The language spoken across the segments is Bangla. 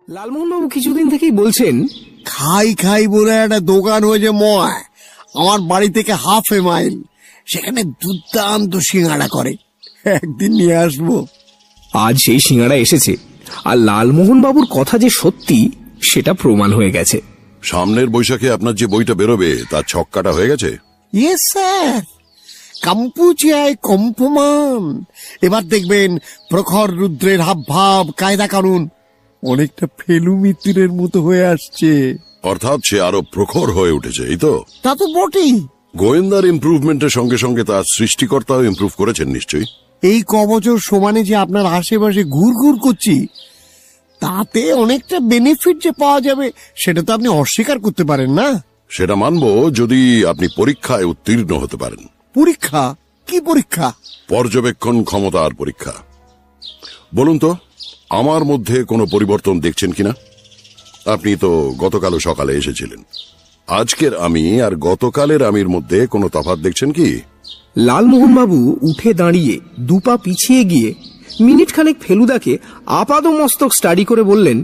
লালমোহন বাবু কিছুদিন থেকেই বলছেন খাই খাই বলে একটা দোকান হয়েছে ময় আমার বাড়ি থেকে হাফ এ মাইল, সেখানে দুর্দান্ত সিঙ্গাড়া করে, একদিন নিয়ে আসবো। আজ সেই সিঙ্গাড়া এসেছে, আর লালমোহন বাবুর কথা যে সত্যি সেটা প্রমাণ হয়ে গেছে। সামনের বৈশাখে আপনার যে বইটা বেরোবে তার ছক কাটা হয়ে গেছে? ইয়েস স্যার, কম্পুচিয়ায় কম্পমান। এবার দেখবেন প্রখর রুদ্রের হাবভাব, কায়দা কানুন অনেকটা ফেলু মিত্রের মতো হয়ে আসছে। অর্থাৎ সে আরো প্রখর হয়ে উঠেছে, এই তো? তা তো বটেই। গোয়েন্দার ইমপ্রুভমেন্টের সঙ্গে সঙ্গে তার সৃষ্টিকর্তাও ইমপ্রুভ করেছেন নিশ্চয়ই। এই কবছর সমানে যে আপনার আশেপাশে ঘুর ঘুর করছি, তাতে অনেকটা বেনিফিট যে পাওয়া যাবে সেটা তো আপনি অস্বীকার করতে পারেন না। সেটা মানবো যদি আপনি পরীক্ষায় উত্তীর্ণ হতে পারেন। পরীক্ষা? কি পরীক্ষা? পর্যবেক্ষণ ক্ষমতার পরীক্ষা। বলুন তো, আমার মধ্যে কোনো পরিবর্তন দেখছেন কিনা? আপনি তো গতকালও সকালে এসেছিলেন। আজকের আমি আর গতকালের আমির মধ্যে কোনো তফাৎ দেখছেন কি? লালমোহন বাবু উঠে দাঁড়িয়ে দুপা পিছিয়ে গিয়ে মিনিট খানেক ফেলুদাকে আপাদমস্তক স্টাডি করে বললেন,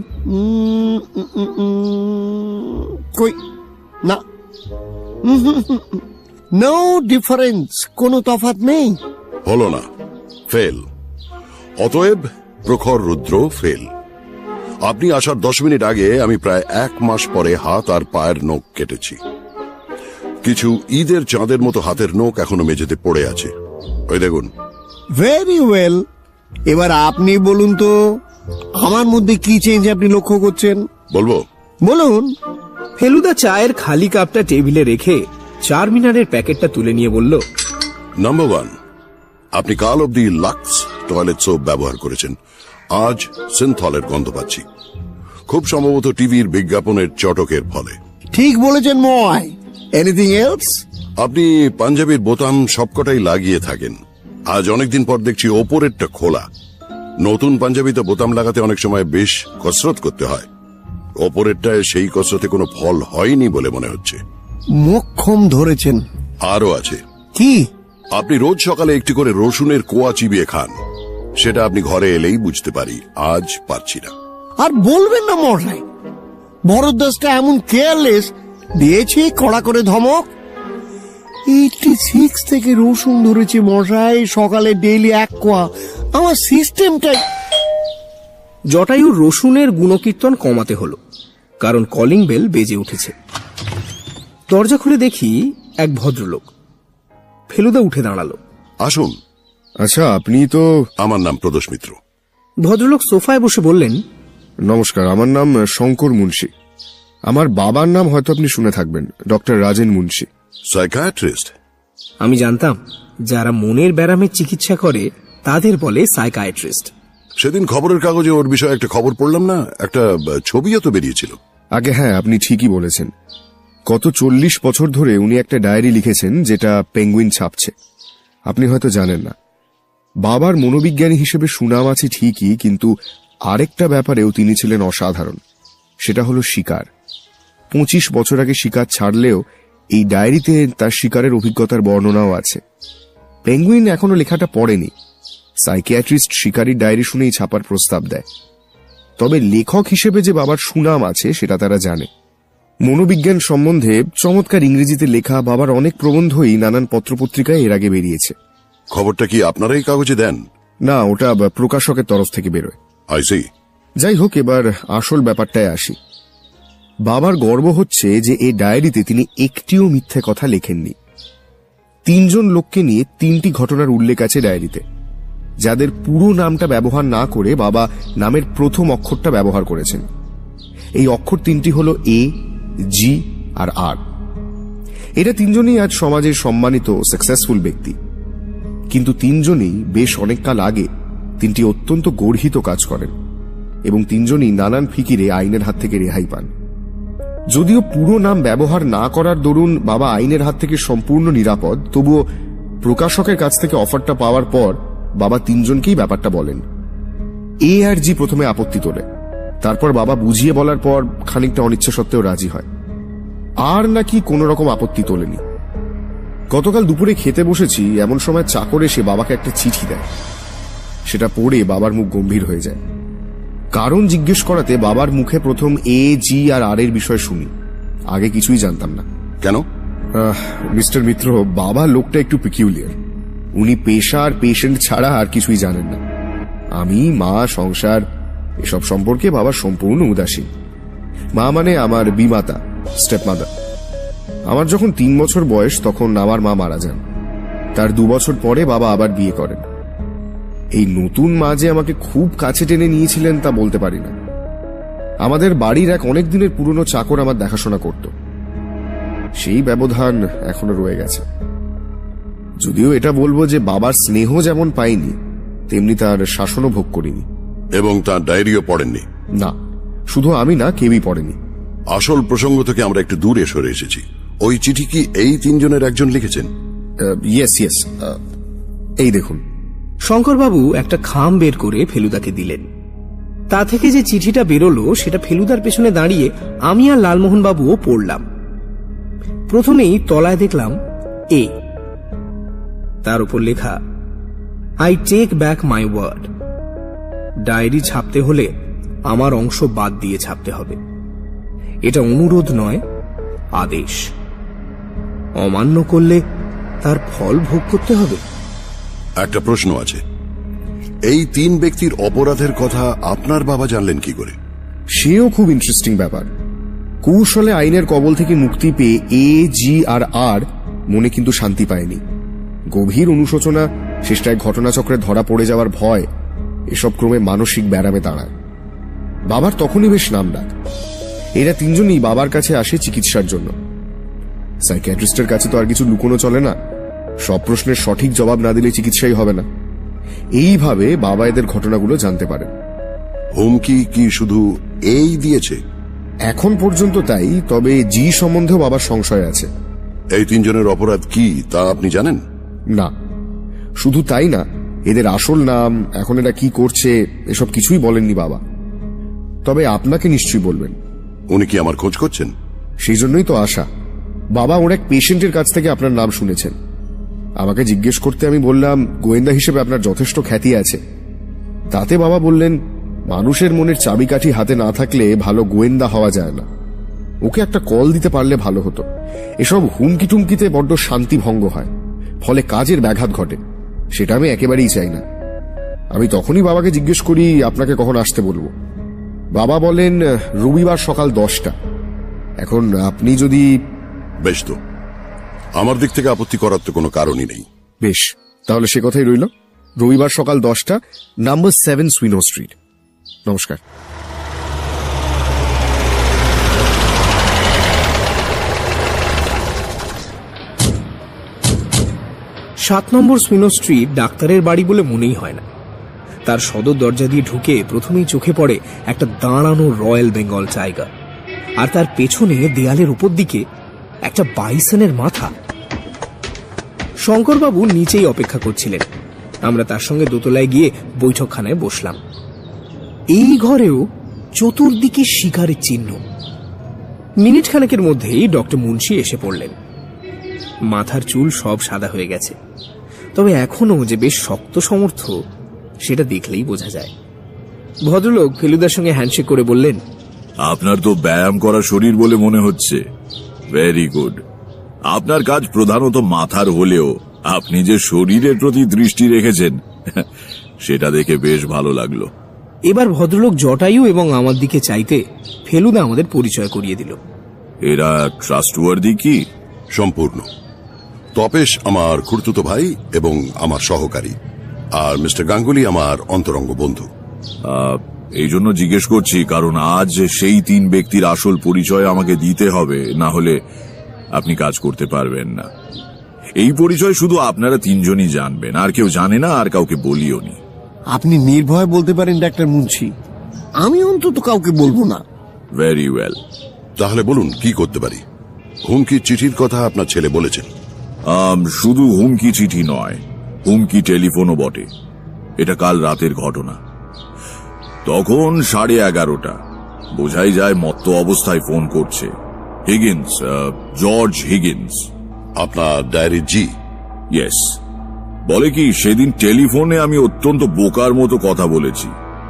কই না, নো ডিফারেন্স, কোনো তফাৎ নেই। হলো না, ফেল। অতএব প্রখর রুদ্র ফেল। আপনি আসার 10 মিনিট আগে আমি প্রায় 1 মাস পরে হাত আর পায়ের নখ কেটেছি। কিছু ঈদের চাঁদের মতো হাতের নখ এখনো মেঝেতে পড়ে আছে, ওই দেখুন। ভেরি ওয়েল, এবার আপনি বলুন তো আমার মধ্যে কি চেঞ্জ আপনি লক্ষ্য করছেন? বলবো? বলুন। ফেলুদা চায়ের খালি কাপটা টেবিলে রেখে চারমিনারের প্যাকেটটা তুলে নিয়ে বলল, নাম্বার 1, আপনি কাল অব্দি লাক্স টয়লেট সোপ ব্যবহার করেছেন, আজ সিনথলের গন্ধ পাচ্ছি। খুব সম্ভবত টিভির বিজ্ঞাপনের চটকের ফলে। ঠিক বলেছেন ময়। Anything else? আপনি পাঞ্জাবির বোতাম সবকটাই লাগিয়ে থাকেন, আজ অনেকদিন পর দেখছি ওপরেরটা খোলা। নতুন পাঞ্জাবিতে বোতাম লাগাতে অনেক সময় বেশ কসরত করতে হয়, ওপরেরটায় সেই কসরতে কোনো ফল হয়নি বলে মনে হচ্ছে। মোক্ষম ধরেছেন। আরো আছে। কি? আপনি রোজ সকালে একটি করে রসুনের কোয়া চিবিয়ে খান, সেটা আপনি ঘরে এলেই বুঝতে পারি, আজ পারছি না। আর বলবেন না মশাই, ভরদ্বাজটা এমন কেয়ারলেস, দিয়েছি কড়া করে ধমক। 86 থেকে রসুন ধরেছি মশাই, সকালে ডেইলি 1 কোয়া। আমার সিস্টেমটাই। জটায়ুর রসুনের গুণকীর্তন কমাতে হলো, কারণ কলিং বেল বেজে উঠেছে। দরজা খুলে দেখি এক ভদ্রলোক। ফেলুদা উঠে দাঁড়ালো। আসুন। আচ্ছা, আপনি তো? আমার নাম প্রদোষ মিত্র। ভদ্রলোক সোফায় বসে বললেন, নমস্কার, আমার নাম শঙ্কর মুন্সি। আমার বাবার নাম হয়তো আপনি শুনে থাকবেন, ডক্টর রাজেন মুন্সি। সাইকিয়াট্রিস্ট? আমি জানতাম যারা মনের ব্যারামের চিকিৎসা করে তাদের বলে সাইকিয়াট্রিস্ট। সেদিন খবরের কাগজে ওর বিষয়ে একটা খবর পড়লাম না, একটা ছবিও তো বেরিয়েছিল। আগে হ্যাঁ, আপনি ঠিকই বলেছেন। গত 40 বছর ধরে উনি একটা ডায়েরি লিখেছেন যেটা পেঙ্গুইন ছাপছে। আপনি হয়তো জানেন না, বাবার মনোবিজ্ঞানী হিসেবে সুনাম আছে ঠিকই, কিন্তু আরেকটা ব্যাপারেও তিনি ছিলেন অসাধারণ। সেটা হলো শিকার। 25 বছর আগে শিকার ছাড়লেও এই ডায়েরিতে তার শিকারের অভিজ্ঞতার বর্ণনাও আছে। পেঙ্গুইন এখনো লেখাটা পড়েনি। সাইকিয়াট্রিস্ট শিকারীর ডায়েরি শুনেই ছাপার প্রস্তাব দেয়। তবে লেখক হিসেবে যে বাবার সুনাম আছে সেটা তারা জানে। মনোবিজ্ঞান সম্বন্ধে চমৎকার ইংরেজিতে লেখা বাবার অনেক প্রবন্ধই নানান পত্রপত্রিকায় এর আগে বেরিয়েছে। খবরটা কি আপনারা এই কাগজে দেন? না, ওটা প্রকাশকের তরফ থেকে বেরোয়। I see. যাই হোক, এবার আসল ব্যাপারটায় আসি। বাবার গর্ব হচ্ছে যে এই ডায়েরিতে তিনি একটিও মিথ্যে কথা লেখেননি। 3 জন লোককে নিয়ে 3টি ঘটনার উল্লেখ আছে ডায়েরিতে, যাদের পুরো নামটা ব্যবহার না করে বাবা নামের প্রথম অক্ষরটা ব্যবহার করেছেন। এই অক্ষর 3টি হল এ, জি আর আর। এরা 3 জনই আজ সমাজের সম্মানিত সাকসেসফুল ব্যক্তি, কিন্তু 3 জনই বেশ অনেককাল আগে 3টি অত্যন্ত গর্হিত কাজ করেন এবং 3 জনই নানান ফিকিরে আইনের হাত থেকে রেহাই পান। যদিও পুরো নাম ব্যবহার না করার দরুন বাবা আইনের হাত থেকে সম্পূর্ণ নিরাপদ, তবুও প্রকাশকের কাছ থেকে অফারটা পাওয়ার পর বাবা 3 জনকেই ব্যাপারটা বলেন। এ আর জি প্রথমে আপত্তি তোলে, তারপর বাবা বুঝিয়ে বলার পর খানিকটা অনিচ্ছা সত্ত্বেও রাজি হয়। আর নাকি কোনো রকম আপত্তি তোলেনি। গতকাল দুপুরে খেতে বসেছি, এমন সময় চাকর এসে বাবাকে একটা চিঠি দেয়। সেটা পড়ে বাবার মুখ গম্ভীর হয়ে যায়। কারণ জিজ্ঞেস করাতে বাবার মুখে প্রথম এ, জি আর আর এর বিষয় শুনি। আগে কিছুই জানতাম না। কেন? মিস্টার মিত্র, বাবা লোকটা একটু পিকিউলিয়ার। উনি পেশা আর পেশেন্ট ছাড়া আর কিছুই জানেন না। আমি, মা, সংসার এসব সম্পর্কে বাবা সম্পূর্ণ উদাসীন। মা মানে আমার বিমাতা, স্টেপ মাদার। আমার যখন 3 বছর বয়স তখন আমার মা মারা যান। তার 2 বছর পরে বাবা আবার বিয়ে করেন। এই নতুন মা যে আমাকে খুব কাছে টেনে নিয়েছিলেন তা বলতে পারি না। আমাদের বাড়ির এক অনেক দিনের পুরনো চাকর আমার দেখাশোনা করত। সেই ব্যবধান এখনো রয়ে গেছে। যদিও এটা বলবো যে বাবার স্নেহ যেমন পাইনি, তেমনি তার শাসনও ভোগ করিনি। এবং তার ডায়েরিও পড়েননি? না, শুধু আমি না, কেউই পড়েনি। আসল প্রসঙ্গ থেকে আমরা একটু দূরে সরে এসেছি। ওই চিঠি কি এই 3 জনের একজন লিখেছেন? ইয়েস ইয়েস, এই দেখুন। শঙ্করবাবু একটা খাম বের করে ফেলুদাকে দিলেন। তা থেকে যে চিঠিটা বেরোলো সেটা ফেলুদার পেছনে দাঁড়িয়ে আমি আর লালমোহন বাবুও পড়লাম। প্রথমেই তলায় দেখলাম এ, তার উপর লেখা I take back my word. Diary ছাপতে হলে আমার অংশ বাদ দিয়ে ছাপতে হবে। এটা অনুরোধ নয়, আদেশ। অমান্য করলে তার ফল ভোগ করতে হবে। একটা প্রশ্ন আছে, এই 3 ব্যক্তির অপরাধের কথা আপনার বাবা জানলেন কি করে? সেও খুব ইন্টারেস্টিং ব্যাপার। কৌশলে আইনের কবল থেকে মুক্তি পেয়ে এ, জি আর আর মনে কিন্তু শান্তি পায়নি। গভীর অনুশোচনা, শেষটায় ঘটনাচক্রে ধরা পড়ে যাওয়ার ভয়, এসব ক্রমে মানসিক ব্যারামে দাঁড়ায়। বাবার তখনই বেশ নাম ডাক। এরা 3 জনই বাবার কাছে আসে চিকিৎসার জন্য। সাইকিয়াট্রিস্টের কাছে তো আর কিছু লুকোনো চলে না। সব প্রশ্নের সঠিক জবাব না দিলে চিকিৎসাই হবে না। এইভাবে বাবা এদের ঘটনাগুলো জানতে পারেন। হুমকি কি শুধু এই দিয়েছে? এখন পর্যন্ত তাই, তবে জি সম্বন্ধেও বাবার সংশয় আছে। এই 3 জনের অপরাধ কি তা আপনি জানেন? না, শুধু তাই না, এদের আসল নাম, এখন এরা কি করছে, এসব কিছুই বলেননি বাবা। তবে আপনাকে নিশ্চয়ই বলবেন। উনি কি আমার খোঁজ করছেন? সেই জন্যই তো আশা। বাবা ওর এক পেশেন্টের কাছ থেকে আপনার নাম শুনেছেন। আমাকে জিজ্ঞেস করতে আমি বললাম, গোয়েন্দা হিসেবে আপনার যথেষ্ট খ্যাতি আছে। তাতে বাবা বললেন, মানুষের মনের চাবিকাঠি হাতে না থাকলে ভালো গোয়েন্দা হওয়া যায় না। ওকে একটা কল দিতে পারলে ভালো হতো। এসব হুমকি টুমকিতে বড্ড শান্তি ভঙ্গ হয়, ফলে কাজের ব্যাঘাত ঘটে। সেটা আমি একেবারেই চাই না। আমি তখনই বাবাকে জিজ্ঞেস করি, আপনাকে কখন আসতে বলবো? বাবা বলেন, রবিবার সকাল 10টা। এখন আপনি যদি... বেশ, তো আমার দিক থেকে আপত্তি করার তো কোনো কারণই নেই। বেশ, তাহলে সে কথাই রইল। রবিবার সকাল 10টা, নাম্বার 7 সুইনো স্ট্রিট। নমস্কার। সাত নম্বর সুইনো স্ট্রিট ডাক্তারের বাড়ি বলে মনেই হয় না। তার সদর দরজা দিয়ে ঢুকে প্রথমেই চোখে পড়ে একটা দাঁড়ানো রয়্যাল বেঙ্গল টাইগার, আর তার পেছনে দেয়ালের উপর দিকে একটা বাইসনের মাথা। শঙ্করবাবু নিচেই অপেক্ষা করছিলেন। আমরা তার সঙ্গে দোতলায় গিয়ে বৈঠকখানায় বসলাম। এই ঘরেও চতুর্দিকে শিকারের চিহ্ন। মিনিট খানেকের মধ্যেই ডক্টর মুন্সি এসে পড়লেন। মাথার চুল সব সাদা হয়ে গেছে, তবে এখনো যে বেশ শক্ত সমর্থ সেটা দেখলেই বোঝা যায়। ভদ্রলোক ফেলুদার সঙ্গে হ্যান্ডশেক করে বললেন, আপনার তো ব্যায়াম করা শরীর বলে মনে হচ্ছে। Very good. আপনার কাজ প্রধানত মাথার হলেও আপনি যে শরীরের প্রতি দৃষ্টি রেখেছেন সেটা দেখে বেশ ভালো লাগলো। এবার ভদ্রলোক জটায়ু এবং আমার দিকে চাইতে ফেলুদা আমাদের পরিচয় করিয়ে দিল। এরা ট্রাস্টওয়ার্দি কি? সম্পূর্ণ। তপেশ আমার খুড়তুতো ভাই এবং আমার সহকারী, আর মিস্টার গাঙ্গুলি আমার অন্তরঙ্গ বন্ধু। এই জন্য জিজ্ঞেস করছি, কারণ আজ সেই 3 ব্যক্তির আসল পরিচয় আমাকে দিতে হবে, না হলে আপনি কাজ করতে পারবেন না। এই পরিচয় শুধু আপনারা 3 জনই জানবেন, আর কেউ জানে না, আর কাউকে বলিও নি। আপনি নির্ভয় বলতে পারেন ডাক্তার মুন্সি, আমি অন্তত কাউকে বলবো না। Very well. তাহলে বলুন কি করতে পারি? হুমকি চিঠির কথা আপনার ছেলে বলেছেন। শুধু হুমকি চিঠি নয়, হুমকি টেলিফোনও বটে। এটা কাল রাতের ঘটনা। তখন 11:30। বোঝাই যায় মত্ত অবস্থায় ফোন করছে। Higgins, George Higgins. আপনার ডায়েরি জি? ইয়েস। বলে কি, সেদিন টেলিফোনে আমি অত্যন্ত বোকার মতো কথা বলেছি।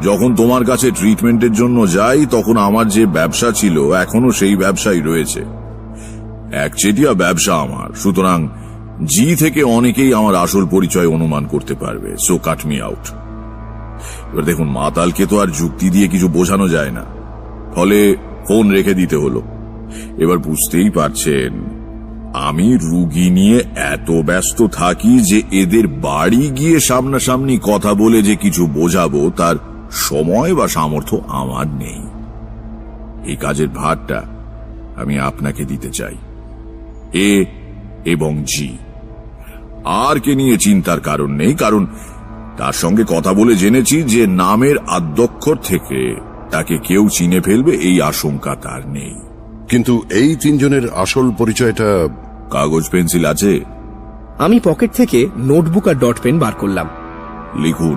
যখন তোমার কাছে ট্রিটমেন্টের জন্য যাই তখন আমার যে ব্যবসা ছিল এখনো সেই ব্যবসাই রয়েছে। একচেটিয়া ব্যবসা আমার, সুতরাং জি থেকে অনেকেই আমার আসল পরিচয় অনুমান করতে পারবে। So cut me out. এবার দেখুন, মাতালকে তো আর যুক্তি দিয়ে কিছু বোঝানো যায় না, ফলে ফোন রেখে দিতে হলো। এবার বুঝতেই পারছেন আমি রুগী নিয়ে এত ব্যস্ত থাকি যে এদের বাড়ি গিয়ে সামনাসামনি কথা বলে যে কিছু বোঝাবো তার সময় বা সামর্থ্য আমার নেই। এই কাজের ভারটা আমি আপনাকে দিতে চাই, এ এবং জি। আর কে নিয়ে চিন্তার কারণ নেই, কারণ তার সঙ্গে কথা বলে জেনেছি যে নামের আদ্যক্ষর থেকে তাকে কেউ চিনে ফেলবে এই আশঙ্কা তার নেই। কিন্তু এই তিনজনের আসল পরিচয়টা? কাগজ পেন্সিল আছে? আমি পকেট থেকে নোটবুক আর ডট পেন বার করলাম। লিখুন,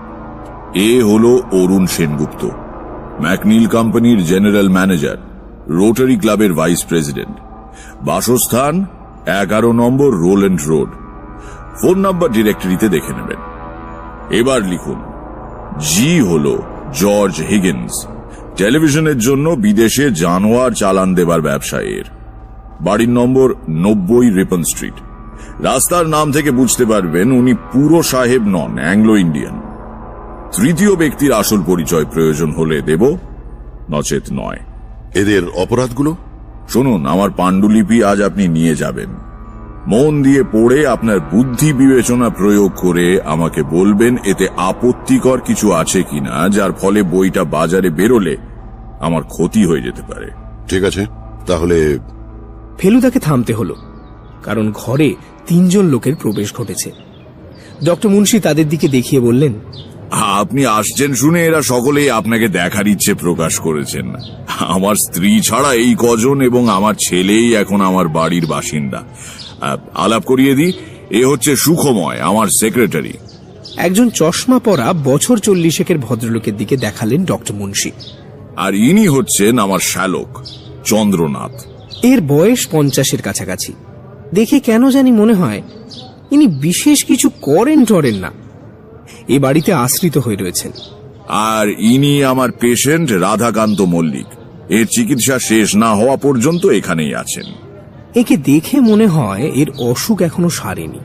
এ হলো অরুণ সেনগুপ্ত, ম্যাকনিল কোম্পানির জেনারেল ম্যানেজার, রোটারি ক্লাবের ভাইস প্রেসিডেন্ট, বাসস্থান 11 নম্বর রোল্যান্ড রোড। ফোন নাম্বার ডিরেক্টরিতে দেখে নেবেন। এবার লিখুন, জি হলো জর্জ হিগিন্স, টেলিভিশনের জন্য বিদেশে জানোয়ার চালান দেবার ব্যবসায়ীর। বাড়ির নম্বর 90 রিপন স্ট্রিট। রাস্তার নাম থেকে বুঝতে পারবেন উনি পুরো সাহেব নন, অ্যাংলো ইন্ডিয়ান। তৃতীয় ব্যক্তির আসল পরিচয় প্রয়োজন হলে দেব, নচেত নয়। এদের অপরাধগুলো? শুনুন, আমার পাণ্ডুলিপি আজ আপনি নিয়ে যাবেন। মন দিয়ে পড়ে আপনার বুদ্ধি বিবেচনা প্রয়োগ করে আমাকে বলবেন এতে আপত্তিকর কিছু আছে কিনা, যার ফলে বইটা বাজারে বেরোলে আমার ক্ষতি হয়ে যেতে পারে। ঠিক আছে, তাহলে? ফেলুদাকে থামতে হলো, কারণ ঘরে 3 জন লোকের প্রবেশ ঘটেছে। ডক্টর মুন্সি তাদের দিকে দেখিয়ে বললেন, আপনি আসছেন শুনে এরা সকলেই আপনাকে দেখার ইচ্ছে প্রকাশ করেছেন। আমার স্ত্রী ছাড়া এই কজন এবং আমার ছেলেই এখন আমার বাড়ির বাসিন্দা। আলাপ করিয়ে দিই, এ হচ্ছে সুখময়, আমার সেক্রেটারি। একজন চশমা পরা বছর 40-এর ভদ্রলোকের দিকে দেখালেন ডক্টর মুন্সি। আর ইনি হচ্ছেন আমার শ্যালক, চন্দ্রনাথ। এর বয়স 50-এর কাছাকাছি। দেখে কেন জানি মনে হয় ইনি বিশেষ কিছু করেন টরেন না, এ বাড়িতে আশ্রিত হয়ে রয়েছেন। আর ইনি আমার পেশেন্ট রাধাকান্ত মল্লিক, এর চিকিৎসা শেষ না হওয়া পর্যন্ত এখানেই আছেন। একে দেখে মনে হয় এর অসুখ এখনো সারেনি।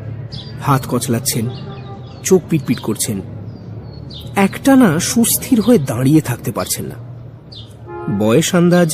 হাত কচলাচ্ছেন, চোখ পিটপিট করছেন, একটানা সুস্থির হয়ে দাঁড়িয়ে থাকতে পারছেন না। বয়স আন্দাজ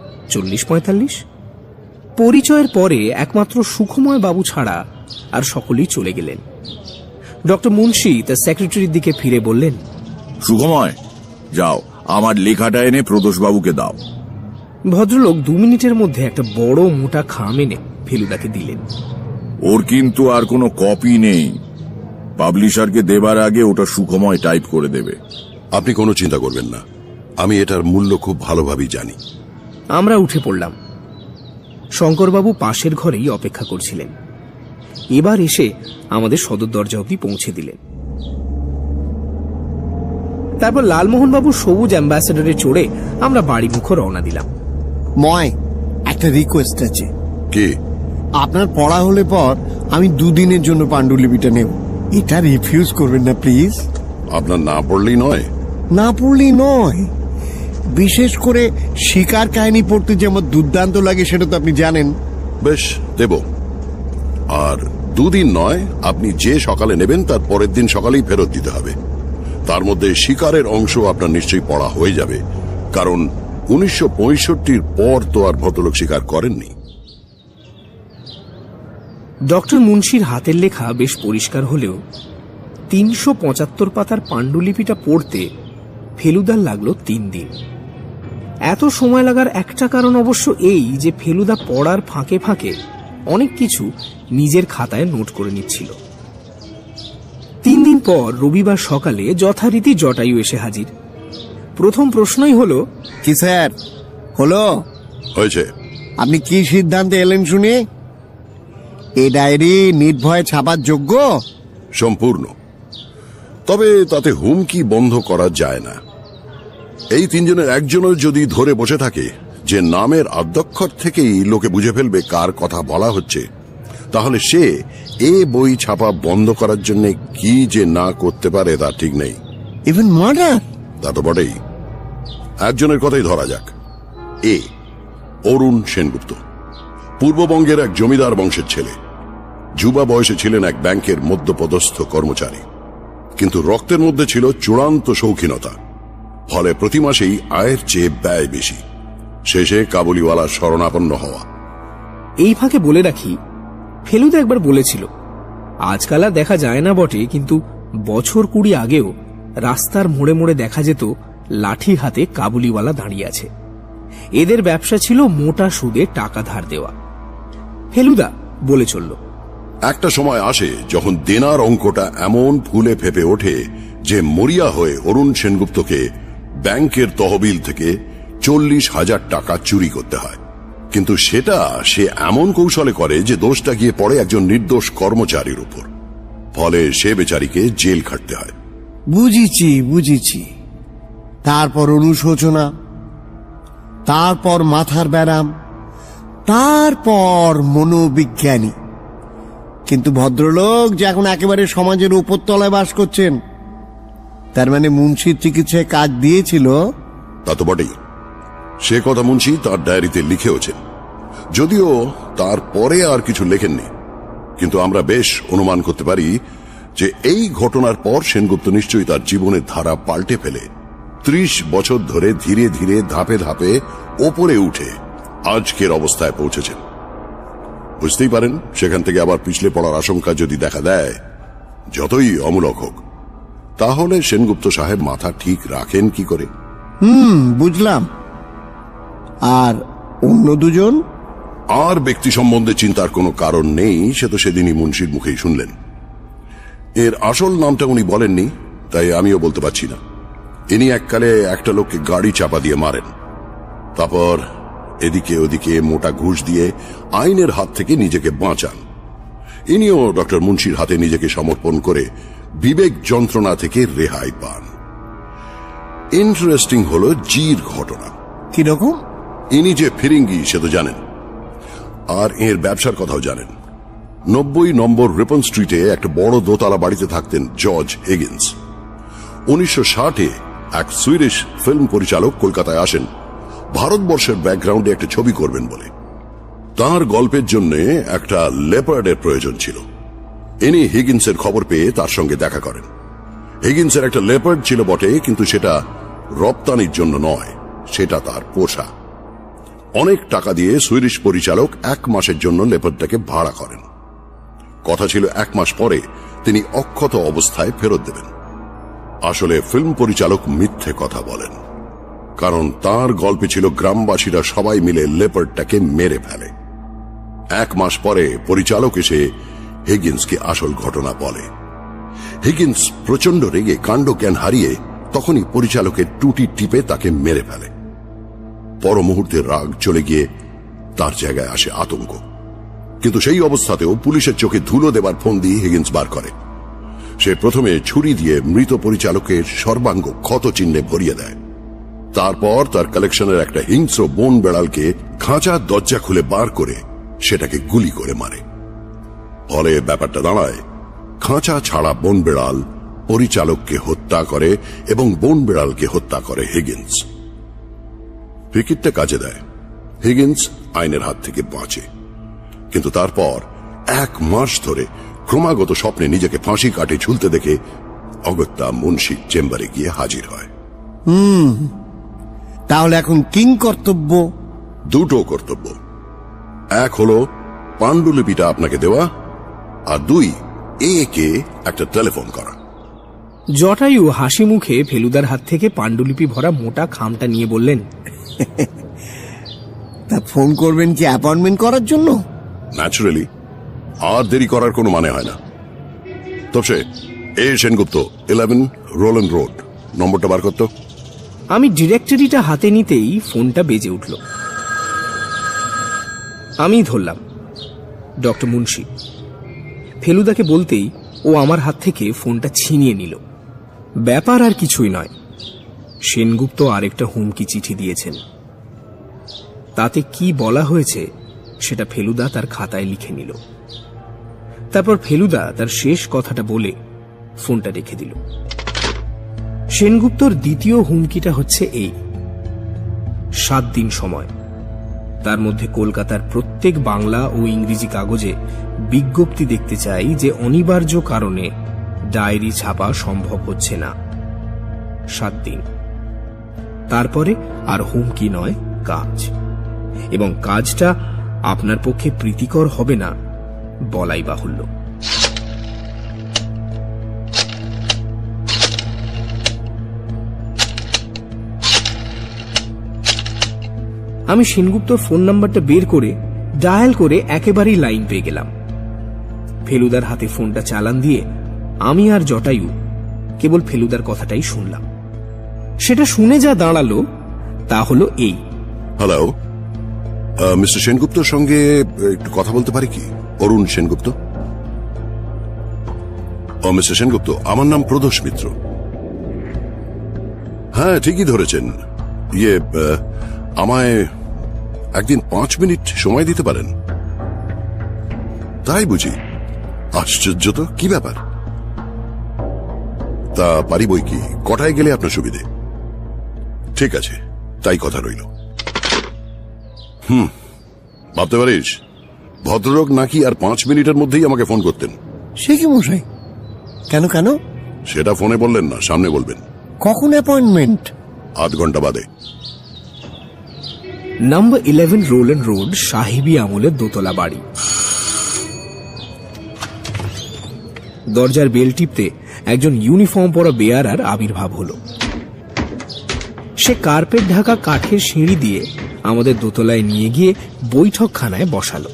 40-45। পরিচয়ের পরে একমাত্র সুখময় বাবু ছাড়া আর সকলেই চলে গেলেন। ডক্টর মুন্সি তার সেক্রেটারির দিকে ফিরে বললেন, সুখময়, যাও আমার লেখাটা এনে প্রদোষবাবুকে দাও। ভদ্রলোক 2 মিনিটের মধ্যে একটা বড় মোটা খাম এনে ফেলুদাকে দিলেন। ওর কিন্তু আর কোনো কপি নেই, পাবলিশারকে দেবার আগে ওটা সুখময় টাইপ করে দেবে। আপনি কোনো চিন্তা করবেন না, আমি এটার মূল্য খুব ভালোভাবেই জানি। আমরা উঠে পড়লাম। শঙ্করবাবু পাশের ঘরেই অপেক্ষা করছিলেন। এবার এসে আমাদের সদর দরজা অবধি পৌঁছে দিলেন। তারপর লালমোহনবাবু সবুজ অ্যাম্বাসেডারে চড়ে আমরা বাড়ি মুখ রওনা দিলাম। ময়, একটা রিকোয়েস্ট আছে। কি? আপনার পড়া হলে পর আমি 2 দিনের জন্য পাণ্ডুলিপিটা নেব। এটা রিফিউজ করবেন না প্লিজ। আপনার না পড়লেই নয়? না পড়লেই নয়, বিশেষ করে শিকার কাহিনী পড়তে যে আমার দুর্দান্ত লাগে সেটা তো আপনি জানেন। বেশ, দেব। আর 2 দিন নয়, আপনি যে সকালে নেবেন তার পরের দিন সকালেই ফেরত দিতে হবে। তার মধ্যে শিকারের অংশ আপনার নিশ্চয়ই পড়া হয়ে যাবে, কারণ 1965-র পর তো আর ভদ্রলোক শিকার করেননি। ডক্টর মুন্সির হাতের লেখা বেশ পরিষ্কার হলেও 375 পাতার পাণ্ডুলিপিটা পড়তে ফেলুদার লাগলো 3 দিন। এত সময় লাগার একটা কারণ অবশ্য এই যে ফেলুদা পড়ার ফাঁকে ফাঁকে অনেক কিছু নিজের খাতায় নোট করে নিচ্ছিল। 3 দিন পর রবিবার সকালে যথারীতি জটায়ু এসে হাজির। প্রথম প্রশ্নই হলো, কি স্যার হলো? হয়েছে। আপনি কি সিদ্ধান্তে এলেন শুনে? এই ডায়েরি নির্ভয়ে ছাপার যোগ্য? সম্পূর্ণ। তবে তাতে হুমকি বন্ধ করা যায় না। এই 3 জনের একজনও যদি ধরে বসে থাকে যে নামের আদ্যক্ষর থেকেই লোকে বুঝে ফেলবে কার কথা বলা হচ্ছে, তাহলে সে এ বই ছাপা বন্ধ করার জন্য কি যে না করতে পারে তা ঠিক নেই। Even murder? তা তো বটেই। একজনের কথাই ধরা যাক, অরুণ সেনগুপ্ত। পূর্ববঙ্গের এক জমিদার বংশের ছেলে। যুবা বয়সে ছিলেন এক ব্যাংকের মধ্যপদস্থ কর্মচারী, কিন্তু রক্তের মধ্যে ছিল চূড়ান্ত শৌখিনতা। ফলে প্রতি মাসেই আয়ের চেয়ে ব্যয় বেশি। শেষে কাবুলিওয়ালার শরণাপন্ন হওয়া। এই ফাঁকে বলে রাখি, ফেলুদা একবার বলেছিল, আজকাল আর দেখা যায় না বটে, কিন্তু বছর 20 আগেও রাস্তার মোড়ে মোড়ে দেখা যেত লাঠি হাতে কাবুলিওয়ালা দাঁড়িয়ে আছে। এদের ব্যবসা ছিল মোটা সুদে টাকা ধার দেওয়া। ফেলুদা বলে চলল, একটা সময় আসে যখন দেনার অঙ্কটা এমন ফুলে ফেপে ওঠে যে মরিয়া হয়ে অরুণ সেনগুপ্তকে ব্যাংকের তহবিল থেকে 40,000 টাকা চুরি করতে হয়। কিন্তু সেটা সে এমন কৌশলে করে যে দোষটা গিয়ে পড়ে একজন নির্দোষ কর্মচারীর উপর। ফলে সে বেচারীকে জেল খাটতে হয়। বুঝেছি। তারপর অনুশোচনা, তারপর মাথার ব্যারাম, তারপর মনোবিজ্ঞানী। কিন্তু ভদ্রলোক যে এখন একেবারে সমাজের উপর তলায় বাস করছেন, তার মানে মুন্সির চিকিৎসায় কাজ দিয়েছিল। তা তো বটেই। সে কথা মুন্সি তার ডায়েরিতে লিখেওছেন, যদিও তারপরে আর কিছু লেখেননি। কিন্তু আমরা বেশ অনুমান করতে পারি যে এই ঘটনার পর সেনগুপ্ত নিশ্চয়ই তার জীবনের ধারা পাল্টে ফেলে 30 বছর ধরে ধীরে ধীরে ধাপে ধাপে ওপরে উঠে আজকের অবস্থায় পৌঁছেছেন। বুঝতেই পারেন, সেখান থেকে আবার পিছলে পড়ার আশঙ্কা যদি দেখা দেয়, যতই অমূলক হোক, তাহলে সেনগুপ্ত সাহেব মাথা ঠিক রাখেন কি করে? বুঝলাম। আর অন্য দুজন? আর ব্যক্তি সম্বন্ধে চিন্তার কোনো কারণ নেই, সে তো সেদিনই মুন্সির মুখেই শুনলেন। এর আসল নামটা উনি বলেননি, তাই আমিও বলতে পারছি না। ইনি এককালে একটা লোককে গাড়ি চাপা দিয়ে মারেন, তারপর এদিকে ওদিকে মোটা ঘুষ দিয়ে আইনের হাত থেকে নিজেকে বাঁচান। ইনিও ডক্টর মুন্সির হাতে নিজেকে সমর্পণ করে বিবেক যন্ত্রণা থেকে রেহাই পান। ইন্টারেস্টিং হলো জির ঘটনা। কিরকম? ইনি যে ফিরিঙ্গি সে তো জানেন, আর এর ব্যবসার কথাও জানেন। 90 নম্বর রিপন স্ট্রিটে একটা বড় দোতলা বাড়িতে থাকতেন জর্জ হিগিন্স। 1960-এ এক সুইডিশ ফিল্ম পরিচালক কলকাতায় আসেন ভারতবর্ষের ব্যাকগ্রাউন্ডে একটা ছবি করবেন বলে। তার গল্পের জন্য একটা লেপার্ডের প্রয়োজন ছিল। ইনি হিগিন্সের খবর পেয়ে তার সঙ্গে দেখা করেন। হিগিন্সের একটা লেপার্ড ছিল বটে, কিন্তু সেটা রপ্তানির জন্য নয়, সেটা তার পোষা। অনেক টাকা দিয়ে সুইডিশ পরিচালক 1 মাসের জন্য লেপার্ডটাকে ভাড়া করেন। কথা ছিল 1 মাস পরে তিনি অক্ষত অবস্থায় ফেরত দেবেন। আসলে ফিল্ম পরিচালক মিথ্যে কথা বলেন, কারণ তার গল্পে ছিল গ্রামবাসীরা সবাই মিলে লেপার্ডটাকে মেরে ফেলে। 1 মাস পরে পরিচালক এসে হিগিন্সকে আসল ঘটনা বলে। হিগিন্স প্রচন্ড রেগে কাণ্ড জ্ঞান হারিয়ে তখনই পরিচালকের টুটি টিপে তাকে মেরে ফেলে। পর মুহূর্তে রাগ চলে গিয়ে তার জায়গায় আসে আতঙ্ক। কিন্তু সেই অবস্থাতেও পুলিশের চোখে ধুলো দেবার ফন্দি হিগিন্স বার করে। সে প্রথমে ছুরি দিয়ে মৃত পরিচালকের সর্বাঙ্গ ক্ষত চিহ্নে ভরিয়ে দেয়। তারপর তার কালেকশনের একটা হিংস্র বন বেড়ালকে খাঁচার দরজা খুলে বার করে সেটাকে গুলি করে মারে। ফলে ব্যাপারটা দাঁড়ায়, খাঁচা ছাড়া বন বেড়াল পরিচালককে হত্যা করে এবং বন বেড়ালকে হত্যা করে হিগিন্স। ফিকিরটা কাজে দেয়, হিগিন্স আইনের হাত থেকে বাঁচে। কিন্তু তারপর 1 মাস ধরে ক্রমাগত স্বপ্নে নিজেকে ফাঁসি কাটে ঝুলতে দেখে অগত্যা মুন্সির চেম্বারে গিয়ে হাজির হয়। তাহলে এখন কিং কর্তব্য? 2টো কর্তব্য। 1 হলো পাণ্ডুলিপিটা আপনাকে দেওয়া, আর 2 একে একটা টেলিফোন করা। জটায়ু হাসি মুখে ফেলুদার হাত থেকে পাণ্ডুলিপি ভরা মোটা খামটা নিয়ে বললেন, তা ফোন করবেন কি অ্যাপয়েন্টমেন্ট করার জন্য? ন্যাচুরালি, আর দেরি করার কোনো মানে হয় না। তবে সেনগুপ্ত 11 রোল্যান্ড রোড, নম্বরটা বার করতো। আমি ডিরেক্টরিটা হাতে নিতেই ফোনটা বেজে উঠল। আমি ধরলাম, ডক্টর মুন্সি। ফেলুদাকে বলতেই ও আমার হাত থেকে ফোনটা ছিনিয়ে নিল। ব্যাপার আর কিছুই নয়, সেনগুপ্ত আরেকটা হুমকি চিঠি দিয়েছেন। তাতে কি বলা হয়েছে সেটা ফেলুদা তার খাতায় লিখে নিল। তারপর ফেলুদা তার শেষ কথাটা বলে ফোনটা রেখে দিল। সেনগুপ্তর দ্বিতীয় হুমকিটা হচ্ছে এই, 7 দিন সময়, তার মধ্যে কলকাতার প্রত্যেক বাংলা ও ইংরেজি কাগজে বিজ্ঞপ্তি দেখতে চাই যে অনিবার্য কারণে ডায়েরি ছাপা সম্ভব হচ্ছে না। 7 দিন, তারপরে আর হুমকি নয়, কাজ। এবং কাজটা আপনার পক্ষে প্রীতিকর হবে না বলাই বাহুল্য। আমি সেনগুপ্তর ফোন নাম্বারটা বের করে ডায়াল করে একেবারেই লাইন পেয়ে গেলাম। ফেলুদার হাতে ফোনটা চালান দিয়ে আমি আর জটায়ু কেবল ফেলুদার কথাটাই শুনলাম। সেটা শুনে যা দাঁড়ালো তা হলো এই। হ্যালো, মিস্টার সেনগুপ্তর সঙ্গে একটু কথা বলতে পারি কি? অরুণ সেনগুপ্ত। ও মিস্টার সেনগুপ্ত, আমার নাম প্রদোষ মিত্র। হ্যাঁ, ঠিকই ধরেছেন। আমায় একদিন 5 মিনিট সময় দিতে পারেন? তাই বুঝি? আশ্চর্য তো, কি ব্যাপার? তা পারি বই কি। কটায় গেলে আপনার সুবিধে? ঠিক আছে, তাই কথা রইল। ভাবতে পারিস ভদ্রলোক নাকি আর 5 মিনিটের মধ্যেই আমাকে ফোন করতেন। সে কি মশাই? কেন কেন? সেটা ফোনে বললেন না, সামনে বলবেন। কখন অ্যাপয়েন্টমেন্ট? আধ ঘন্টা বাদে। নাম্বার 11 রোল্যান্ড রোড, সাহেবী আমলের দোতলা বাড়ি। দরজার বেল টিপতে একজন ইউনিফর্ম পরা বেয়ারার আবির্ভাব হলো। সে কার্পেট ঢাকা কাঠের সিঁড়ি দিয়ে আমাদের দোতলায় নিয়ে গিয়ে বৈঠকখানায় বসালো।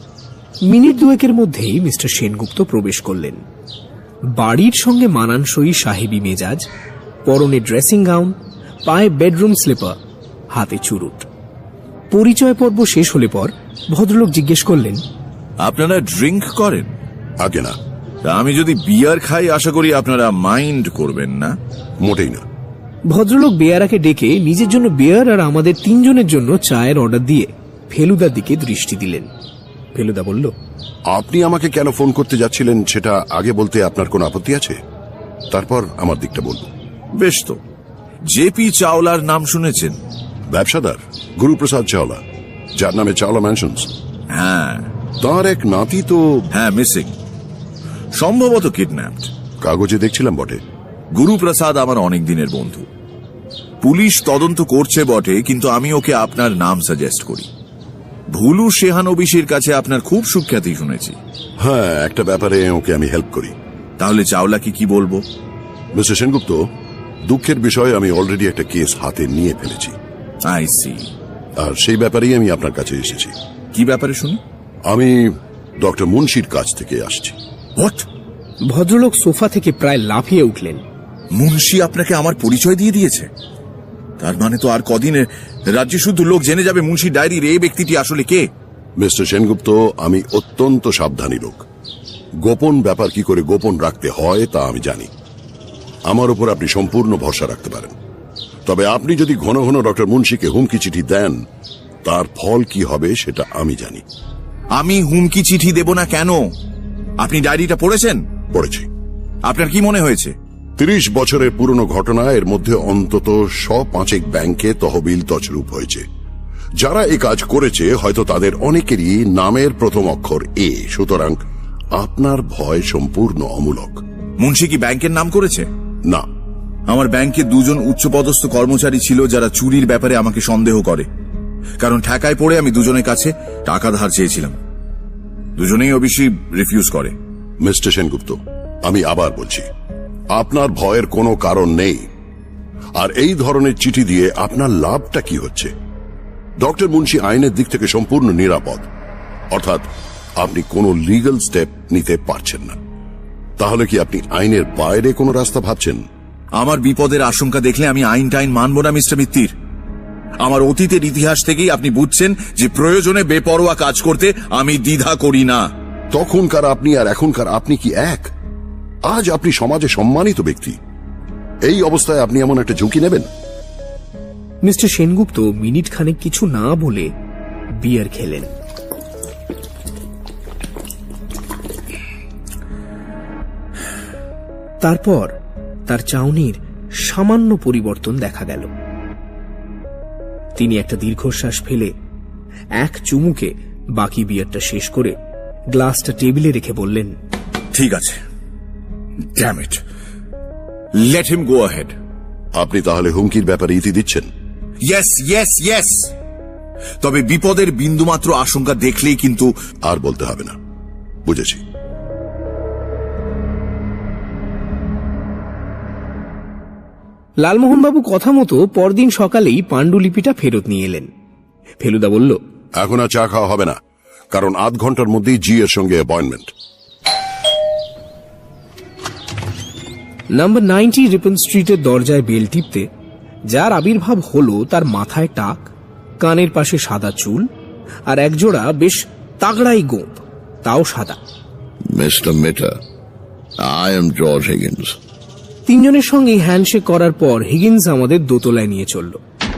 মিনিট দুয়েকের মধ্যেই মিস্টার সেনগুপ্ত প্রবেশ করলেন। বাড়ির সঙ্গে মানানসই সাহেবী মেজাজ, পরনে ড্রেসিং গাউন, পায়ে বেডরুম স্লিপার, হাতে চুরুট। পরিচয় পর্ব শেষ হলে পর ভদ্রলোক জিজ্ঞেস করলেন, আপনারা ড্রিঙ্ক করেন? আগে না। তা আমি যদি বিয়ার খাই আশা করি আপনারা মাইন্ড করবেন না। মোটেই না। ভদ্রলোক বেয়ারাকে ডেকে নিজের জন্য বিয়ার আর আমাদের 3 জনের জন্য চায়ের অর্ডার দিয়ে ফেলুদার দিকে দৃষ্টি দিলেন। ফেলুদা বলল, আপনি আমাকে কেন ফোন করতে যাচ্ছিলেন সেটা আগে বলতে আপনার কোনো আপত্তি আছে? তারপর আমার দিকটা বলবো। বেশ তো। জেপি চাওলার নাম শুনেছেন? ব্যবসাদার গুরুপ্রসাদ চাওলা, যার নামে চাওলা ম্যানশনস। হ্যাঁ। তার এক নাতি তো হ্যাঁ, মিসিং, সম্ভবত কিডন্যাপড। কাগজে দেখছিলাম বটে। গুরুপ্রসাদ আমার অনেক দিনের বন্ধু। পুলিশ তদন্ত করছে বটে, কিন্তু আমি ওকে আপনার নাম সাজেস্ট করি। ভুলু শেহানবিশের কাছে আপনার খুব সুখ্যাতি শুনেছি। হ্যাঁ, একটা ব্যাপারে ওকে আমি হেল্প করি। তাহলে চাওলাকে কি বলবো? মিস্টার সেনগুপ্ত, দুঃখের বিষয় আমি অলরেডি একটা কেস হাতে নিয়ে ফেলেছি। I C. আর সেই ব্যাপারেই আমি আপনার কাছে এসেছি। কি ব্যাপারে শুনি? আমি ডক্টর মুন্সির কাছ থেকে আসছি। হোয়াট? ভদ্রলোক সোফা থেকে প্রায় লাফিয়ে উঠলেন। মুন্সি আপনাকে আমার পরিচয় দিয়ে দিয়েছে? তার মানে তো আর কদিনে রাজ্যে শুধু লোক জেনে যাবে মুন্সি ডায়েরির এই ব্যক্তিটি আসলে কে। মিস্টার সেনগুপ্ত, আমি অত্যন্ত সাবধানী লোক। গোপন ব্যাপার কি করে গোপন রাখতে হয় তা আমি জানি। আমার উপর আপনি সম্পূর্ণ ভরসা রাখতে পারেন। তবে আপনি যদি ঘন ঘন ডক্টর মুন্সিকে হুমকি চিঠি দেন, তার ফল কি হবে সেটা আমি জানি। আমি হুমকি চিঠি দেব না কেন? আপনি ডায়েরিটা পড়েছেন? পড়েছি। আপনার কি মনে হয়েছে? 30 বছরের পুরনো ঘটনা, এর মধ্যে অন্তত 105 ব্যাংকে তহবিল তছরূপ হয়েছে। যারা এই কাজ করেছে হয়তো তাদের অনেকেরই নামের প্রথম অক্ষর এ। সুতরাং আপনার ভয় সম্পূর্ণ অমূলক। মুন্সি কি ব্যাংকের নাম করেছে? না। আমার ব্যাংকে 2 জন উচ্চপদস্থ কর্মচারী ছিল যারা চুরির ব্যাপারে আমাকে সন্দেহ করে। কারণ ঠেকায় পড়ে আমি 2 জনের কাছে টাকা ধার চেয়েছিলাম। 2 জনেই অবশ্যই রিফিউজ করে। মিস্টার সেনগুপ্ত, আমি আবার বলছি, আপনার ভয়ের কোনো কারণ নেই। আর এই ধরনের চিঠি দিয়ে আপনার লাভটা কি হচ্ছে? ডক্টর মুন্সি আইনের দিক থেকে সম্পূর্ণ নিরাপদ, অর্থাৎ আপনি কোনো লিগ্যাল স্টেপ নিতে পারছেন না। তাহলে কি আপনি আইনের বাইরে কোনো রাস্তা ভাবছেন? আমার বিপদের আশঙ্কা দেখলে আমি আইন টাইন মানব না মিস্টার মিত্তির। আমার অতীতের ইতিহাস থেকেই আপনি বুঝছেন যে প্রয়োজনে বেপরোয়া কাজ করতে আমি দ্বিধা করি না। তখনকার আপনি আর এখনকার আপনি কি এক? আজ আপনি সমাজে সম্মানিত ব্যক্তি, এই অবস্থায় আপনি এমন একটা ঝুঁকি নেবেন? মিস্টার সেনগুপ্ত মিনিট খানেক কিছু না বলে বিয়ার খেলেন। তারপর তার চাউনির সামান্য পরিবর্তন দেখা গেল। তিনি একটা দীর্ঘশ্বাস ফেলে এক চুমুকে বাকি বিয়ারটা শেষ করে গ্লাসটা টেবিলে রেখে বললেন, ঠিক আছে, damn it, let him go ahead. আপনি তাহলে হুমকির ব্যাপারে ইতি দিচ্ছেন? ইয়েস ইয়েস ইয়েস, তবে বিপদের বিন্দুমাত্র আশঙ্কা দেখলেই কিন্তু। আর বলতে হবে না, বুঝেছি। লালমোহনবাবু কথা মতো পরদিন সকালেই পাণ্ডুলিপিটা ফেরত নিয়ে এলেন। ফেলুদা বলল, এখন আর চা খাওয়া হবে না, কারণ আধ ঘন্টার মধ্যেই জি এর সঙ্গে অ্যাপয়েন্টমেন্ট। নাম্বার 90 রিপন স্ট্রিটের দরজায় বেল টিপতে যার আবির্ভাব হলো তার মাথায় টাক, কানের পাশে সাদা চুল আর একজোড়া বেশ তাগড়াই গোঁপ, তাও সাদা। Mister Mitter, I am George Higgins. তিনজনের সঙ্গে হ্যান্ডশেক করার পর হিগিন্স আমাদের দোতলায় নিয়ে চলল।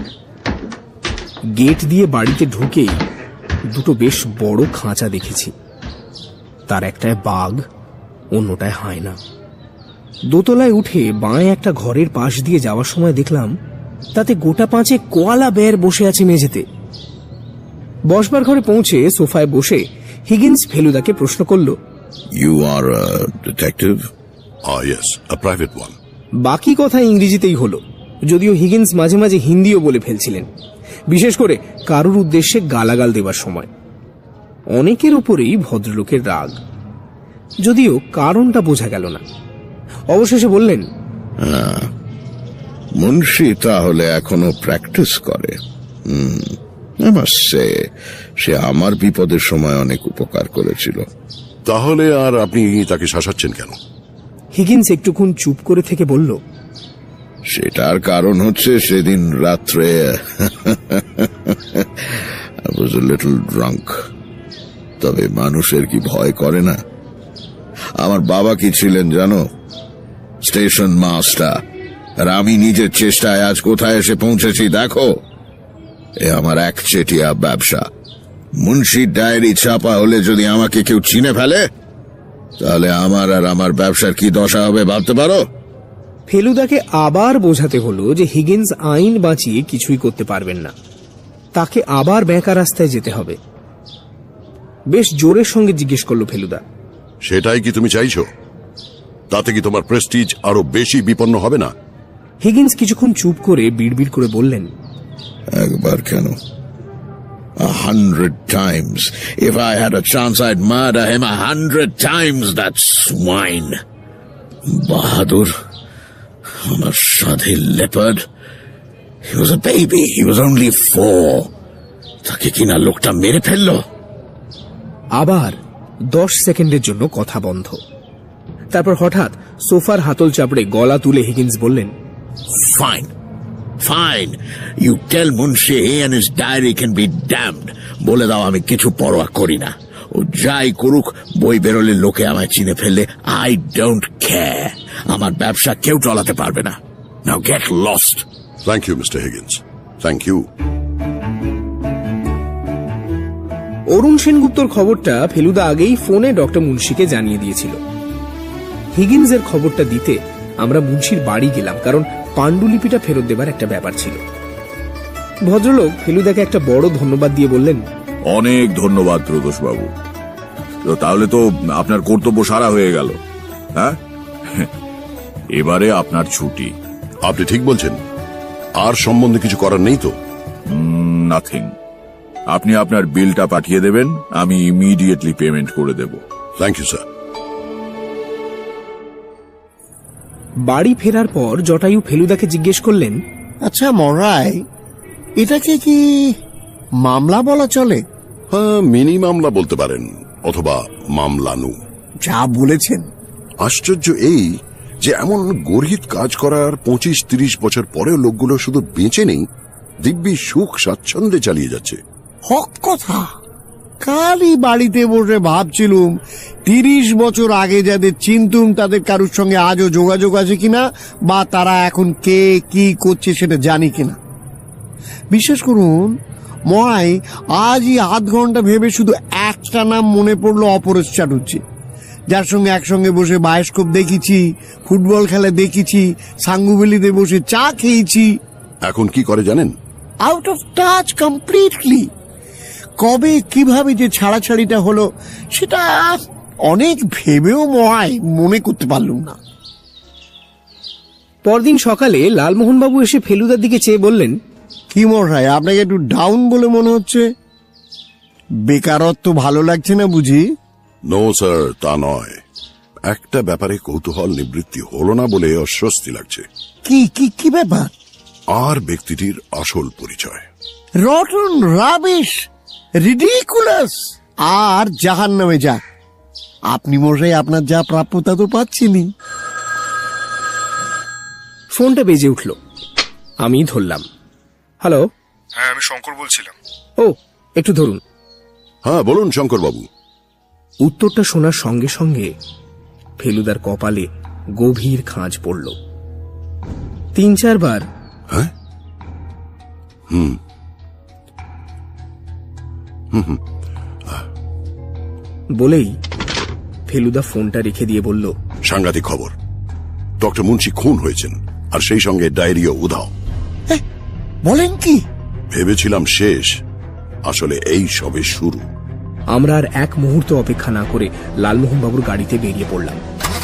গেট দিয়ে বাড়িতে ঢুকেই দুটো বেশ বড় খাঁচা দেখেছি। তার একটায় বাঘ, অন্যটায় হায়না। দোতলায় উঠে বাঁয়ে একটা ঘরের পাশ দিয়ে যাওয়ার সময় দেখলাম তাতে গোটা 5 কোয়ালা বেয়ার বসে আছে মেঝেতে। বসবার ঘরে পৌঁছে সোফায় বসে হিগিন্স ফেলুদাকে প্রশ্ন করল, you are detective? Yes, a private one. বাকি কথা ইংরেজিতেই হলো, যদিও হিগিন্স মাঝে মাঝে হিন্দিও বলে ফেলছিলেন, বিশেষ করে কারুর উদ্দেশ্যে গালাগাল দেবার সময়। অনেকের উপরেই ভদ্রলোকের রাগ, যদিও কারণটা বোঝা গেল না। অবশেষে বললেন, মুন্সি তাহলে এখনো প্র্যাকটিস করে? সে আমার বিপদের সময় অনেক উপকার করেছিল। তাহলে আর আপনি তাকে শাসাচ্ছেন কেন? হিগিন্স একটুক্ষণ চুপ করে থেকে বলল, সেটার কারণ হচ্ছে সেদিন রাত্রে I was a little drunk। তবে মানুষের কি ভয় করে না? আমার বাবা কি ছিলেন জানো? Station master. আর আমি নিজের চেষ্টায় আজ কোথায় এসে পৌঁছেছি দেখো। এ আমার একচেটিয়া ব্যবসা। মুন্সির ডায়েরি ছাপা হলে যদি আমাকে কেউ চিনে ফেলে, তাহলে আমার আর আমার ব্যবসার কি দশা হবে ভাবতে পারো? ফেলুদাকে আবার বোঝাতে হলো যে হিগিন্স আইন বাঁচিয়ে কিছুই করতে পারবেন না, তাকে আবার বেঁকা রাস্তায় যেতে হবে। বেশ জোরের সঙ্গে জিজ্ঞেস করলো ফেলুদা, সেটাই কি তুমি চাইছো? তাতে কি তোমার প্রেস্টিজ আরো বেশি বিপন্ন হবে না? হিগিন্স কিছুক্ষণ চুপ করে বিড়বিড় করে বললেন, একবার কেন, 100 times. If I had a chance, I'd murder him 100 times, that swine. Bahadur, আমার সাধে leopard. He was a baby, he was only 4. তাকে কিনা লোকটা মেরে ফেললো। আবার 10 সেকেন্ডের জন্য কথা বন্ধ। তারপর হঠাৎ সোফার হাতল চাপড়ে গলা তুলে হিগিন্স বললেন, Fine. Fine. You tell Munshi he and his diary can be damned. বলে দাও আমি কিছু পরোয়া করি না। ও যাই করুক, বই বেরোলে লোকে আমায় চিনে ফেললে I don't care. আমার ব্যবসা কেউ চালাতে পারবে না। Now get lost. Thank you mister Higgins, thank you. অরুণ সেনগুপ্তর খবরটা ফেলুদা আগেই ফোনে ডক্টর মুন্সিকে জানিয়ে দিয়েছিল। হিগিন্সের খবরটা দিতে আমরা মুন্সির বাড়ি গেলাম, কারণ পাণ্ডুলিপিটা ফেরত দেবার একটা ব্যাপার ছিল। ভদ্রলোক ফেলুদাকে একটা বড় ধন্যবাদ দিয়ে বললেন, অনেক ধন্যবাদ প্রদোষ বাবু, তাহলে তো আপনার কর্তব্য সারা হয়ে গেল। হ্যাঁ, এবারে আপনার ছুটি। আপনি ঠিক বলছেন, আর সম্বন্ধে কিছু করার নেই তো? নাথিং। আপনি আপনার বিলটা পাঠিয়ে দেবেন, আমি ইমিডিয়েটলি পেমেন্ট করে দেব। Thank you sir. বাড়ি ফেরার পর জটায়ু ফেলুদাকে জিজ্ঞেস করলেন, আচ্ছা মরাই, এটাকে কি মামলা বলা চলে? হ্যাঁ, মিনি মামলা বলতে পারেন, অথবা মামলানু। যা বলেছেন। আশ্চর্য এই যে এমন গর্হিত কাজ করার 25-30 বছর পরেও লোকগুলো শুধু বেঁচে নেই, দিব্যি সুখ স্বাচ্ছন্দ্যে চালিয়ে যাচ্ছে। হক কথা। কালই বাড়িতে বসে ভাবছিলুম 30 বছর আগে যাদের চিনতুম তাদের কারুর সঙ্গে আজও যোগাযোগ আছে কিনা, বা তারা এখন কে কি করছে সেটা জানি কিনা। বিশ্বাস করুন মহাই, আজই আধ ঘন্টা ভেবে শুধু একটা নাম মনে পড়লো, অপরেশ চ্যাটার্জি। যার সঙ্গে একসঙ্গে বসে বায়োস্কোপ দেখেছি, ফুটবল খেলা দেখেছি, সাঙ্গুবেলিতে বসে চা খেয়েছি। এখন কি করে জানেন? Out of touch completely. কবে কিভাবে যে ছাড়াছাড়িটা হলো সেটা অনেক ভেবেও মনে করতে পারলুম না। পরদিন সকালে লালমোহনবাবু এসে ফেলুদার দিকে চেয়ে বললেন, কি মশাই, আপনাকে একটু ডাউন বলে মনে হচ্ছে? বেকারত্ব ভালো লাগছে না বুঝি? নো স্যার, তা নয়। একটা ব্যাপারে কৌতূহল নিবৃত্তি হলো না বলে অস্বস্তি লাগছে। কি কি কি ব্যাপার? আর ব্যক্তিটির আসল পরিচয়। Rotten, rubbish, ridiculous. আর জাহান্নামে যাক। আপনি মশাই আপনার যা প্রাপ্যতা তো পাচ্ছেনি। ফোনটা বেজে উঠল। আমি ধরলাম। হ্যালো। হ্যাঁ, আমি শঙ্কর বলছিলাম। ও, একটু ধরুন। হ্যাঁ বলুন শঙ্কর বাবু। উত্তরটা শোনার সঙ্গে সঙ্গে ফেলুদার কপালে গভীর খাঁজ পড়ল। ৩-৪ বার হ্যাঁ বলেই ফেলুদা ফোনটা রেখে দিয়ে বলল, সাংঘাতিক খবর। ডক্টর মুন্সি খুন হয়েছেন, আর সেই সঙ্গে ডায়রিও উধাও। বলেন কি? ভেবেছিলাম শেষ, আসলে এই সবে শুরু। আমরা আর এক মুহূর্ত অপেক্ষা না করে লালমোহনবাবুর গাড়িতে বেরিয়ে পড়লাম।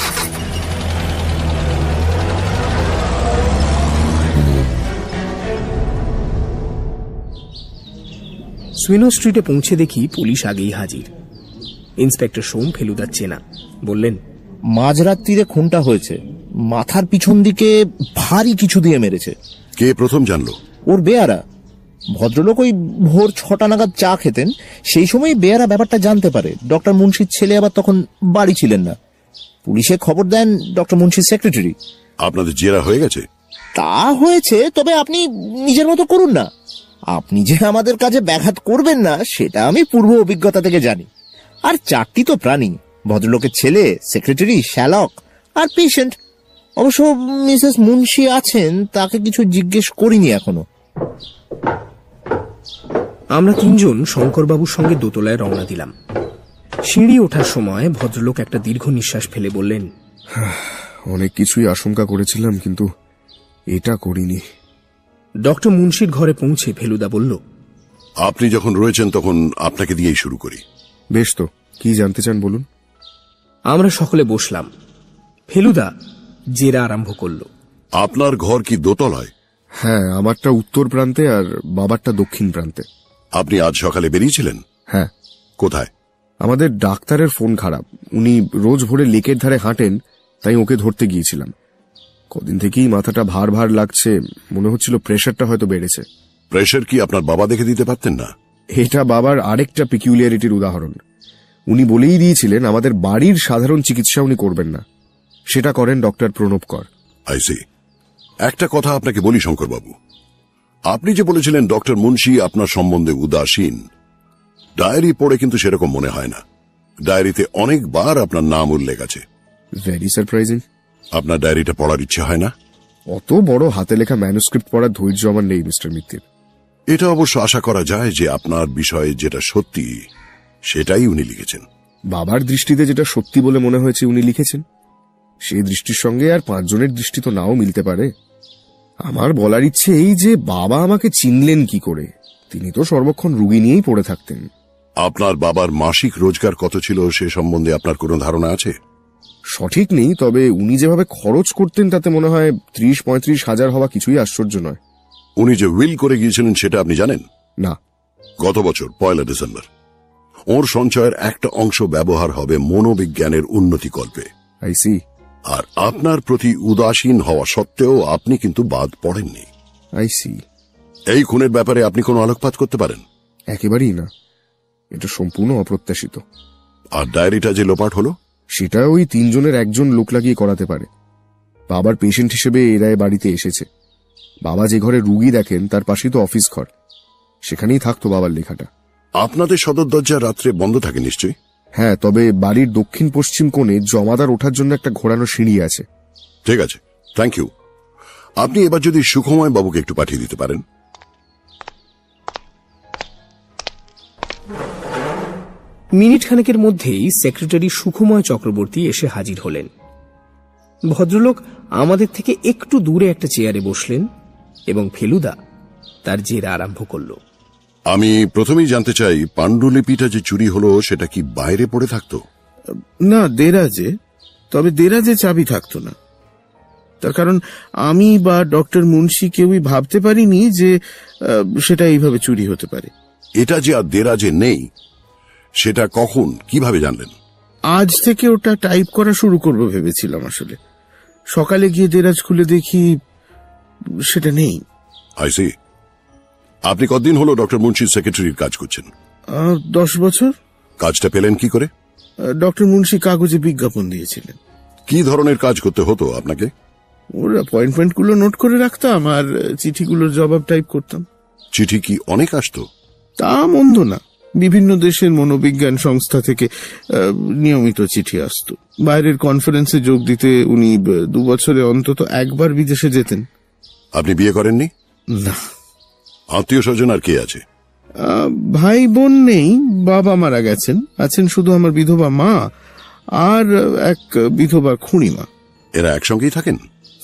সুইনো স্ট্রিটে পৌঁছে দেখি পুলিশ আগেই হাজির। ইন্সপেক্টর সোম ফেলুদার চেনা। বললেন, মাঝরাত্রিরে খুনটা হয়েছে। মাথার পিছন দিকে ভারী কিছু দিয়ে মেরেছে। কে প্রথম জানলো? ওর বেয়ারা। ভদ্রলোক ওই ভোর 6টা নাগাদ চা খেতেন, সেই সময় বেয়ারা ব্যাপারটা জানতে পারে। ডক্টর মুন্সির ছেলে আবার তখন বাড়ি ছিলেন না। পুলিশে খবর দেন ডক্টর মুন্সির সেক্রেটারি। আপনাদের জেরা হয়ে গেছে? তা হয়েছে, তবে আপনি নিজের মতো করুন না। আপনি যে আমাদের কাজে ব্যাঘাত করবেন না সেটা আমি পূর্ব অভিজ্ঞতা থেকে জানি। আর 4টি তো প্রাণী, ভদ্রলোকের ছেলে, সেক্রেটারি, শ্যালক আর পেশেন্ট। অবশ্য মিসেস মুন্সি আছেন, তাকে কিছু জিজ্ঞেস করিনি এখনো। আমরা 3 জন শঙ্করবাবুর সঙ্গে দোতলায় রওনা দিলাম। সিঁড়ি ওঠার সময় ভদ্রলোক একটা দীর্ঘ নিঃশ্বাস ফেলে বললেন, অনেক কিছুই আশঙ্কা করেছিলাম, কিন্তু এটা করিনি। ডক্টর মুন্সির ঘরে পৌঁছে ফেলুদা বলল, আপনি যখন রয়েছেন তখন আপনাকে দিয়েই শুরু করি। বেশ, তো কি জানতে চান বলুন। আমরা সকলে বসলাম। ফেলুদা জেরা আরম্ভ করল। আপনার ঘর কি দোতলায়? হ্যাঁ, আমারটা উত্তর প্রান্তে আর বাবারটা দক্ষিণ প্রান্তে। আপনি আজ সকালে বেরিয়েছিলেন? হ্যাঁ। কোথায়? আমাদের ডাক্তারের ফোন খারাপ, উনি রোজ ভোরে লেকের ধারে হাঁটেন, তাই ওকে ধরতে গিয়েছিলাম। কদিন থেকেই মাথাটা ভার ভার লাগছে, মনে হচ্ছিল প্রেশারটা হয়তো বেড়েছে। প্রেশার কি আপনার বাবা দেখে দিতে পারতেন না? এটা বাবার আরেকটা পিকিউলিয়ারিটির উদাহরণ। উনি বলেই দিয়েছিলেন আমাদের বাড়ির সাধারণ চিকিৎসা উনি করবেন না, সেটা করেন doctor Pranab Kar. I see. একটা কথা আপনাকে বলি শঙ্করবাবু, আপনি যে বলেছিলেন ডক্টর মুন্সি আপনার সম্বন্ধে উদাসীন, ডায়েরি পড়ে কিন্তু সেরকম মনে হয় না। ডায়েরিতে অনেকবার আপনার নাম উল্লেখ আছে। Very surprising. আপনার ডায়েরিটা পড়ার ইচ্ছে হয় না? অত বড় হাতে লেখা ম্যানুস্ক্রিপ্ট পড়ার ধৈর্য আমার নেই মিস্টার মিত্তির। এটা অবশ্য আশা করা যায় যে আপনার বিষয়ে যেটা সত্যি সেটাই উনি লিখেছেন। বাবার দৃষ্টিতে যেটা সত্যি বলে মনে হয়েছে উনি লিখেছেন, সেই দৃষ্টির সঙ্গে আর 5 জনের দৃষ্টি তো নাও মিলতে পারে। আমার বলার ইচ্ছে এই যে বাবা আমাকে চিনলেন কি করে? তিনি তো সর্বক্ষণ রুগী নিয়েই পড়ে থাকতেন। আপনার বাবার মাসিক রোজগার কত ছিল সে সম্বন্ধে আপনার কোনো ধারণা আছে? সঠিক নেই, তবে উনি যেভাবে খরচ করতেন তাতে মনে হয় 30-35 হাজার হওয়া কিছুই আশ্চর্য নয়। উনি যে উইল করে গিয়েছিলেন সেটা আপনি জানেন? না। গত বছর 1 ডিসেম্বর ওর সঞ্চয়ের একটা অংশ ব্যবহার হবে মনোবিজ্ঞানের উন্নতিকল্পে। I C. আর আপনার প্রতি উদাসীন হওয়া সত্ত্বেও আপনি কিন্তু বাদ পড়েননি। I see. এই খুনের ব্যাপারে আপনি কোনো আলোকপাত করতে পারেন? একেবারেই না, এটা সম্পূর্ণ অপ্রত্যাশিত। আর ডায়েরিটা যে লোপাট হলো সেটা ওই 3 জনের একজন লোক লাগিয়ে করাতে পারে। বাবার পেশেন্ট হিসেবে এরা বাড়িতে এসেছে। বাবা যে ঘরে রুগী দেখেন তার পাশেই তো অফিস ঘর, সেখানেই থাকতো বাবার লেখাটা। আপনাদের সদর দরজা রাত্রে বন্ধ থাকে নিশ্চয়ই? হ্যাঁ, তবে বাড়ির দক্ষিণ পশ্চিম কোণে জমাদার ওঠার জন্য একটা ঘোরানো সিঁড়ি আছে। ঠিক আছে, থ্যাংক ইউ। আপনি এবার যদি সুখময় বাবুকে একটু পাঠিয়ে দিতে পারেন। মিনিট খানেকের মধ্যেই সেক্রেটারি সুখময় চক্রবর্তী এসে হাজির হলেন। ভদ্রলোক আমাদের থেকে একটু দূরে একটা চেয়ারে বসলেন এবং ফেলুদা তার জেরা আরম্ভ করল। আমি প্রথমেই জানতে চাই, পাণ্ডুলিপিটা যে চুরি হলো সেটা কি বাইরে পড়ে থাকতো? না, দেরাজে। তবে দেরাজে চাবি থাকতো না। তার কারণ আমি বা ডক্টর মুন্সি কেউই ভাবতে পারিনি যে সেটা এইভাবে চুরি হতে পারে। এটা যে আর দেরাজে নেই সেটা কখন কিভাবে জানলেন? আজ থেকে ওটা টাইপ করা শুরু করবো ভেবেছিলাম। আসলে সকালে গিয়ে দেরাজ খুলে দেখি সেটা নেই। I see. আপনি কতদিন হলো ডক্টর মুন্সির সেক্রেটারির কাজ করছেন? 10 বছর। কাজটা পেলেন কি করে? ডক্টর মুন্সি কাগজে বিজ্ঞাপন দিয়েছিলেন। কি ধরনের কাজ করতে হতো আপনাকে? ওর অ্যাপয়েন্টমেন্ট গুলো নোট করে রাখতাম আর চিঠিগুলোর জবাব টাইপ করতাম। চিঠি কি অনেক আসতো? তা মন্দ না। বিভিন্ন দেশের মনোবিজ্ঞান সংস্থা থেকে নিয়মিত চিঠি আসতো। বাইরের কনফারেন্সে যোগ দিতে উনি 2 বছরে অন্তত একবার বিদেশে যেতেন। আপনি বিয়ে করেননি? না। আত্মীয় স্বজন আর কে আছে? ভাই বোন নেই, বাবা মারা গেছেন। আছেন শুধু আমার বিধবা মা আর এক বিধবা খুড়িমা। এরা একসঙ্গেই থাকেন?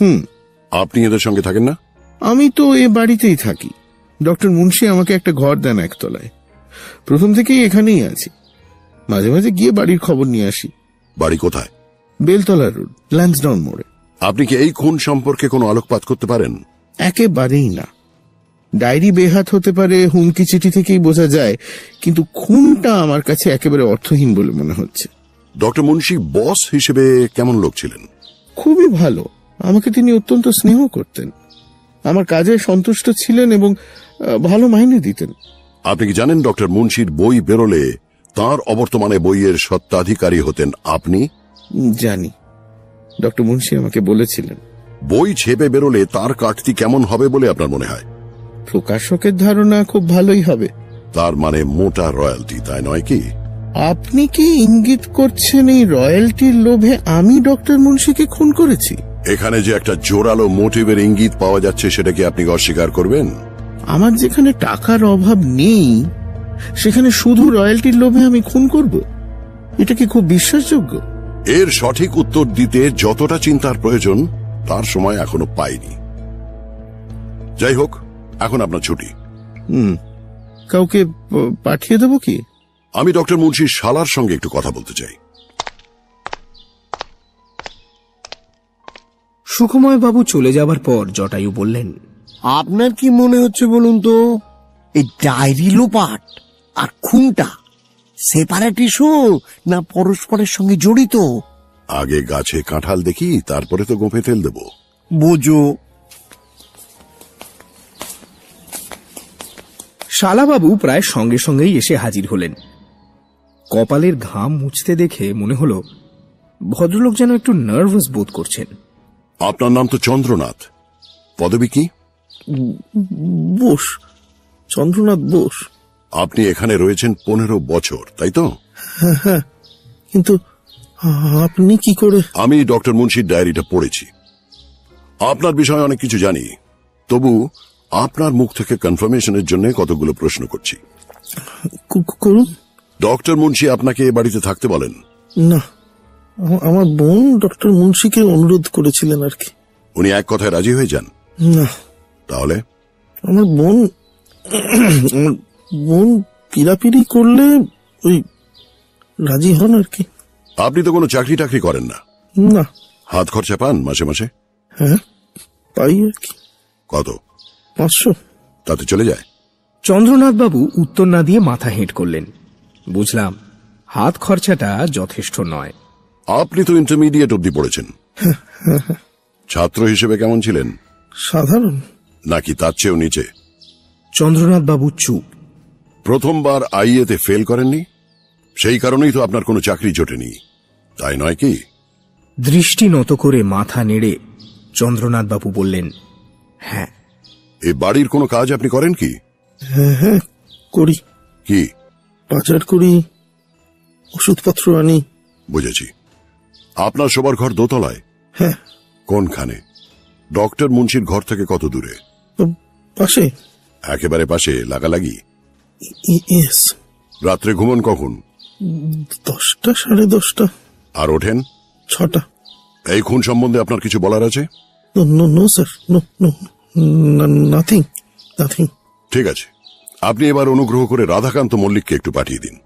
আপনি এদের সঙ্গে থাকেন না? আমি তো এ বাড়িতেই থাকি। ডক্টর মুন্সি আমাকে একটা ঘর দেন একতলায়। প্রথম থেকেই এখানেই আছি। মাঝে মাঝে গিয়ে বাড়ির খবর নিয়ে আসি। বাড়ি কোথায়? বেলতলা রোড, ল্যান্সডাউন মোড়ে। আপনি কি এই খুন সম্পর্কে কোনো আলোকপাত করতে পারেন? একেবারেই না। ডায়েরি বেহাত হতে পারে, হুমকি চিঠি থেকেই বোঝা যায়, কিন্তু খুনটা আমার কাছে একেবারে অর্থহীন বলে মনে হচ্ছে। ডক্টর মুন্সি বস হিসেবে কেমন লোক ছিলেন? খুবই ভালো। আমাকে তিনি অত্যন্ত স্নেহ করতেন, আমার কাজে সন্তুষ্ট ছিলেন এবং ভালো মাইনে দিতেন। আপনি কি জানেন ডক্টর মুন্সির বই বেরোলে তার অবর্তমানে বইয়ের স্বত্বাধিকারী হতেন আপনি? জানি, ডক্টর মুন্সি আমাকে বলেছিলেন। বই ছেপে বেরোলে তার কাটতি কেমন হবে বলে আপনার মনে হয়? প্রকাশকের ধারণা খুব ভালোই হবে। তার মানে মোটা রয়্যালটি, তাই নয় কি? আপনি কি ইঙ্গিত করছেন এই রয়্যালটির লোভে আমি ডক্টর মুন্সিকে খুন করেছি? এখানে যে একটা জোরালো মোটিভের ইঙ্গিত পাওয়া যাচ্ছে সেটা কি আপনি অস্বীকার করবেন? আমার যেখানে টাকার অভাব নেই সেখানে শুধু রয়্যালটির লোভে আমি খুন করব? এটা কি খুব বিশ্বাসযোগ্য? এর সঠিক উত্তর দিতে যতটা চিন্তার প্রয়োজন তার সময় এখনো পাইনি। যাই হোক, এখন আপনার ছুটি। কাউকে পাঠিয়ে দেবো কি? আমি ডক্টর মুন্সির শালার সঙ্গে একটু কথা বলতে চাই। সুখময় বাবু চলে যাবার পর জটায়ু বললেন, আপনার কি মনে হচ্ছে বলুন তো, এই ডায়েরি লোপাট আর খুনটা সেপারেট ইস্যু না পরস্পরের সঙ্গে জড়িত? আগে গাছে কাঁঠাল দেখি, তারপরে তো গোঁফে তেল দেব। বোঝো। শালাবাবু প্রায় সঙ্গে সঙ্গেই এসে হাজির হলেন। কপালের ঘাম মুছতে দেখে মনে হল ভদ্রলোক যেন একটু নার্ভাস বোধ করছেন। আপনার নাম তো চন্দ্রনাথ, পদবী কি? বোস, চন্দ্রনাথ বোস। আপনি এখানে রয়েছেন 15 বছর, তাই তো? হ্যাঁ, কিন্তু আপনি কি করে? আমি ডক্টর মুন্সির ডায়েরিটা পড়েছি। আপনার বিষয়ে অনেক কিছু জানি, তবু আপনার মুখ থেকে কনফার্মেশনের জন্য কতগুলো প্রশ্ন করছি। করুন। ডক্টর মুন্সি আপনাকে এ বাড়িতে থাকতে বলেন? না, আমার বোন ডক্টর মুন্সিকে অনুরোধ করেছিলেন আর কি। উনি এক কথায় রাজি হয়ে যান? না। তাহলে? আমার বোন পিড়াপিড়ি করলে ওই রাজি হন আর কি। আপনি তো কোনো চাকরি টাকরি করেন না? না। হাত খরচা পান মাসে মাসে? হ্যাঁ, পাই আর কি। কত? 500। তাতে চলে যায়? চন্দ্রনাথ বাবু উত্তর না দিয়ে মাথা হেঁট করলেন। বুঝলাম, হাত খরচাটা যথেষ্ট নয়। আপনি তো ইন্টারমিডিয়েট অবধি পড়েছেন। ছাত্র হিসেবে কেমন ছিলেন? সাধারণ। নাকি তার চেয়েও নিচে? চন্দ্রনাথ বাবু চুপ। প্রথমবার আইএতে ফেল করেননি, সেই কারণেই তো আপনার কোনো চাকরি জোটেনি, তাই নয় কি? দৃষ্টি নত করে মাথা নেড়ে চন্দ্রনাথ বাবু বললেন, হ্যাঁ। এই বাড়ির কোনো কাজ আপনি করেন কি? হ্যাঁ, করি। কি? বাজার করি, ওষুধপত্র আনি। বুঝেছি। আপনার শোবার ঘর দোতলায়? হ্যাঁ। কোনখানে? ডক্টর মুন্সির ঘর থেকে কত দূরে? পাশে। একেবারে পাশে, লাগালাগি? ইয়েস। রাত্রে ঘুমন কখন? 10টা 10:30। আর ওঠেন 6টা। এই খুন সম্বন্ধে আপনার কিছু বলার আছে? No sir, no, nothing. ঠিক আছে, আপনি এবার অনুগ্রহ করে রাধাকান্ত মল্লিককে একটু পাঠিয়ে দিন।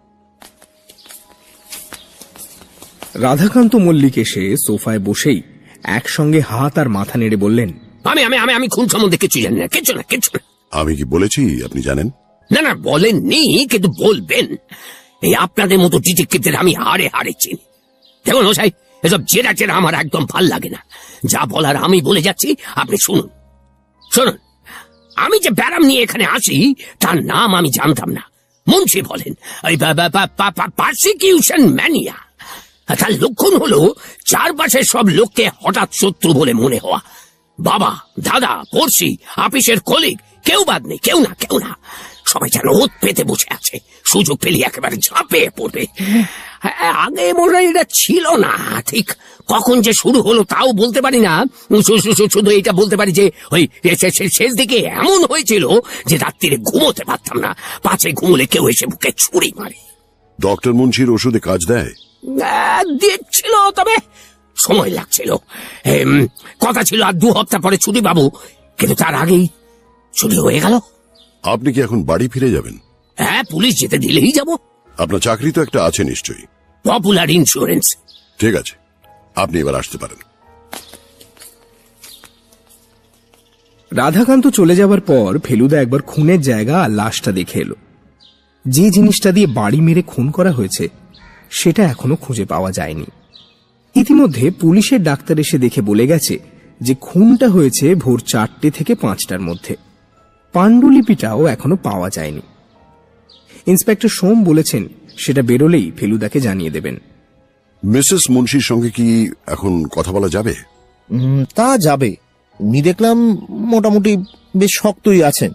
রাধাকান্ত মল্লিক এসে সোফায় বসেই একসঙ্গে হাত আর মাথা নেড়ে বললেন, আমি খুন সম্বন্ধে কিছু জানি না, কিছু না। আমি কি বলেছি আপনি জানেন? না বলেননি, কিন্তু বলবেন। এই আপনাদের মতো ডিটেকটিভদের আমি হাড়ে চিনি। দেখুন মশাই, এসব জেরা আমার একদম ভাল লাগে না। যা বলার আমি বলে যাচ্ছি, আপনি শুনুন। আমি যে ব্যারাম নিয়ে এখানে আসি তার নাম আমি জানতাম না। মুন্সি বলেন পারসিকিউশন ম্যানিয়া। তার লক্ষণ হলো চারপাশের সব লোককে হঠাৎ শত্রু বলে মনে হওয়া। বাবা, দাদা, পড়শি, আপিসের কলিগ, কেউ বাদ নেই, কেউ না। সবাই যেন ওত পেতে বসে আছে, সুযোগ পেলে একেবারে ঝাঁপিয়ে পড়বে। আগে মনে হয় এটা ছিল না। ঠিক কখন যে শুরু হলো তাও বলতে পারি না। শুধু এটা বলতে পারি যে ওই শেষ দিকে এমন হয়েছিল যে রাত্রিরে ঘুমোতে পারতাম না। পাছে ঘুমলে কেউ এসে বুকে ছুরি মারে। ডক্টর মুন্সির ওষুধে কাজ দেয়? দিচ্ছিল, তবে সময় লাগছিল। কথা ছিল আর 2 হপ্তাহ পরে ছুটি পাবো, কিন্তু তার আগেই ছুটি হয়ে গেল। আপনি কি এখন বাড়ি ফিরে যাবেন? হ্যাঁ, পুলিশ যেতে দিলেই যাব। আপনার চাকরি তো একটা আছে নিশ্চয়ই? Popular insurance. ঠিক আছে, আপনি এবার আসতে পারেন। রাধাকান্ত চলে যাবার পর ফেলুদা একবার খুনের জায়গা আর লাশটা দেখে এলো। যে জিনিসটা দিয়ে বাড়ি মেরে খুন করা হয়েছে সেটা এখনো খুঁজে পাওয়া যায়নি। ইতিমধ্যে পুলিশের ডাক্তার এসে দেখে বলে গেছে যে খুনটা হয়েছে ভোর 4টে থেকে 5টার মধ্যে। পাণ্ডুলিপিটাও এখনো পাওয়া যায়নি। ইন্সপেক্টর সোম বলেছেন সেটা বেরোলেই ফেলুদাকে জানিয়ে দেবেন। মিসেস মুন্সির সঙ্গে কি এখন কথা বলা যাবে? তা যাবে। উনি দেখলাম মোটামুটি বেশ শক্তই আছেন।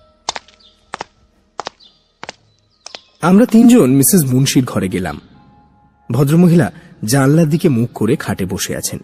আমরা 3 জন মিসেস মুন্সির ঘরে গেলাম। ভদ্রমহিলা জানলার দিকে মুখ করে খাটে বসে আছেন।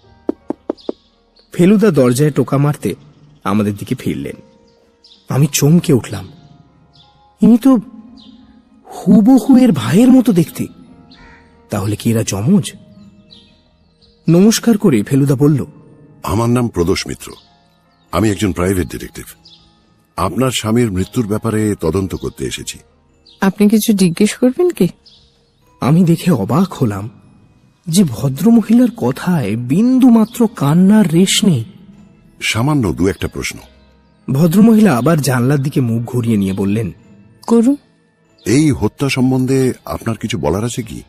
ফেলুদা দরজায় টোকা মারতে আমাদের দিকে ফিরলেন। আমি চমকে উঠলাম। ইনি তো হুবহু এর ভাইয়ের মতো দেখতে। তাহলে কি এরা যমজ? নমস্কার করে ফেলুদা বলল, আমার নাম প্রদোষ মিত্র, আমি একজন প্রাইভেট ডিটেকটিভ। আপনার স্বামীর মৃত্যুর ব্যাপারে তদন্ত করতে এসেছি। আপনি কিছু জিজ্ঞেস করবেন কি? আমি দেখে অবাক হলাম যে ভদ্রমহিলার কথায় বিন্দু মাত্র কান্নার রেশ নেই। সামান্য 2-1টা প্রশ্ন। ভদ্রমহিলা আবার জানলার দিকে মুখ ঘুরিয়ে নিয়ে বললেন, করুন। এই হত্যা সম্বন্ধে আপনার কিছু বলার আছে কি?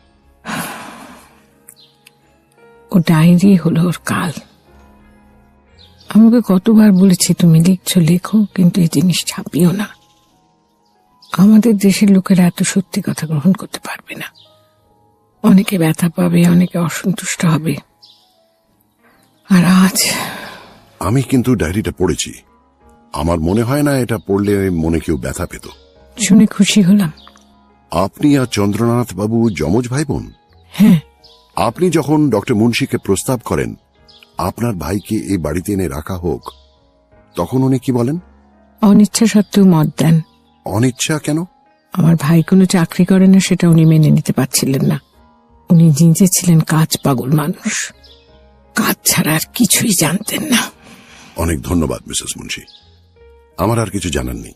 ও ডায়েরি হলো ওর কাল। আমাকে কতবার বলেছি তুমি লিখছো লেখো, কিন্তু এই জিনিস ছাপিও না। আমাদের দেশের লোকেরা এত সত্যি কথা গ্রহণ করতে পারবে না। অনেকে ব্যথা পাবে, অনেকে অসন্তুষ্ট হবে। আর আজ আমি কিন্তু ডায়েরিটা পড়েছি। আমার মনে হয় না এটা পড়লে মনে কেউ ব্যথা পেত। শুনে খুশি হলাম। আপনি আর চন্দ্রনাথ বাবু যমজ ভাই বোন? হ্যাঁ। আপনি যখন ডক্টর মুন্সিকে প্রস্তাব করেন আপনার ভাইকে এই বাড়িতে এনে রাখা হোক, তখন উনি কি বলেন? অনিচ্ছা সত্ত্বেও মত দেন। অনিচ্ছা কেন? আমার ভাই কোনো চাকরি করে না, সেটা উনি মেনে নিতে পারছিলেন না। উনি নিজে ছিলেন কাজ পাগল মানুষ, কাজ ছাড়া আর কিছুই জানতেন না। অনেক ধন্যবাদ মিসেস মুন্সি, আমার আর কিছু জানার নেই।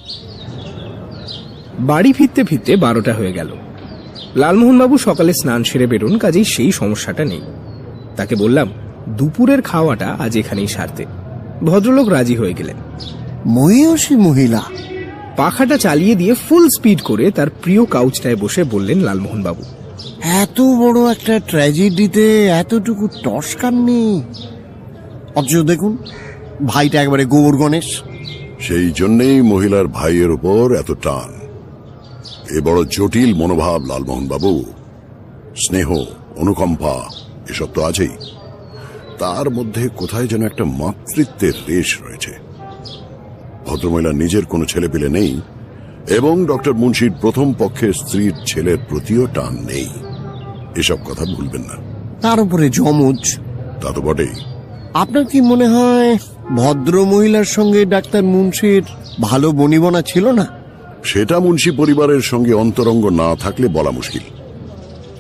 বাড়ি ফিরতে ফিরতে 12টা হয়ে গেল। লালমোহনবাবু সকালে স্নান সেরে বেরোন, কাজেই সেই সমস্যাটা নেই। তাকে বললাম দুপুরের খাওয়াটা আজ এখানেই সারতে। ভদ্রলোক রাজি হয়ে গেলেন। মহিষী মহিলা পাখাটা চালিয়ে দিয়ে ফুল স্পিড করে তার প্রিয় কাউচটায় বসে বললেন লালমোহনবাবু, এত বড় একটা ট্র্যাজেডিতে এতটুকু টস্কার নেই। অথচ দেখুন ভাইটা একবারে গোবর গণেশ। সেই জন্যেই মহিলার ভাইয়ের উপর এত টান। এ বড় জটিল মনোভাব লালমোহন বাবু। স্নেহ, অনুকম্পা এসব তো আছেই, তার মধ্যে কোথায় যেন একটা মাতৃত্বের রেশ রয়েছে। ভদ্রমহিলার নিজের কোনো ছেলে পেলে নেই এবং ডক্টর মুন্সির প্রথম পক্ষের স্ত্রীর ছেলের প্রতিও টান নেই। এসব কথা ভুলবেন না। তার উপরে যমজ। তা তো বটেই। আপনার কি মনে হয় ভদ্র মহিলার সঙ্গে ডাক্তার মুন্সির ভালো বনিবনা ছিল না? সেটা মুন্সি পরিবারের সঙ্গে অন্তরঙ্গ না থাকলে বলা মুশকিল।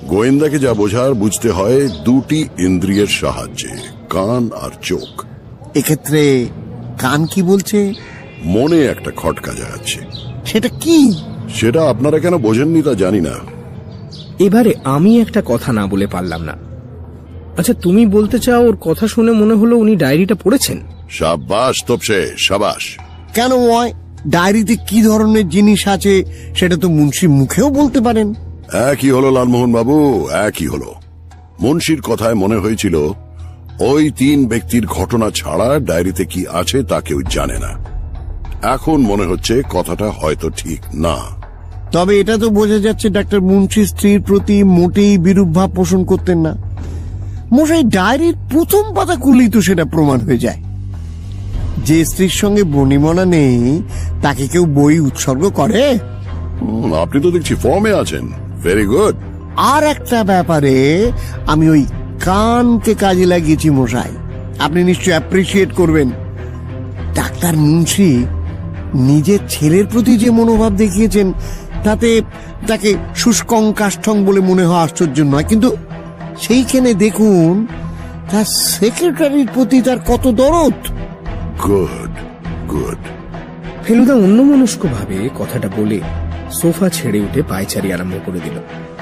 গোয়েন্দাকে যা বোঝার বুঝতে হয় দুটি ইন্দ্রিয়ের সাহায্যে, কান আর চোখ। এক্ষেত্রে কান কি বলছে? মনে একটা খটকা যাচ্ছে। সেটা কি? সেটা আপনারা কেন বোঝেননি তা জানি না। এবারে আমি একটা কথা না বলে পারলাম না। আচ্ছা, তুমি বলতে চাও ওর কথা শুনে মনে হলো উনি ডায়েরিটা পড়েছেন? সাবাস তোপসে, সাবাস। কেন হয়? ডায়েরিতে কি ধরনের জিনিস আছে সেটা তো মুন্সি মুখেও বলতে পারেন। একই হলো লালমোহন বাবু, একই হলো। মুন্সির কথায় মনে হয়েছিল ওই 3 ব্যক্তির ঘটনা ছাড়া ডায়েরিতে কি আছে তা কেউ জানে না। এখন মনে হচ্ছে কথাটা হয়তো ঠিক না। তবে এটা তো বোঝা যাচ্ছে ডাক্তার মুন্সি স্ত্রীর প্রতি মোটেই বিরূপ ভাব পোষণ করতেন না। মশাই, ডায়েরির প্রথম পাতা খুললেই তো সেটা প্রমাণ হয়ে যায়। যে স্ত্রীর সঙ্গে বনিমনা নেই তাকে কেউ বই উৎসর্গ করে? আপনি তো দেখছি ফর্মে আছেন। Very good. আর একটা ব্যাপারে আমি ওই কানকে কাজে লাগিয়েছি মশাই, আপনি নিশ্চয়ই অ্যাপ্রিসিয়েট করবেন। ডাক্তার মুন্সি নিজের ছেলের প্রতি যে মনোভাব দেখিয়েছেন তাতে তাকে শুষ্কং কাষ্ঠং বলে মনে হয় আশ্চর্য নয়, কিন্তু সেইখানে দেখুন তার সেক্রেটারির প্রতি তার কত দরদ। Good good. ফেলুদা অন্যমনস্ক ভাবে কথাটা বলে সোফা ছেড়ে উঠে পায়চারি আরম্ভ করে দিল।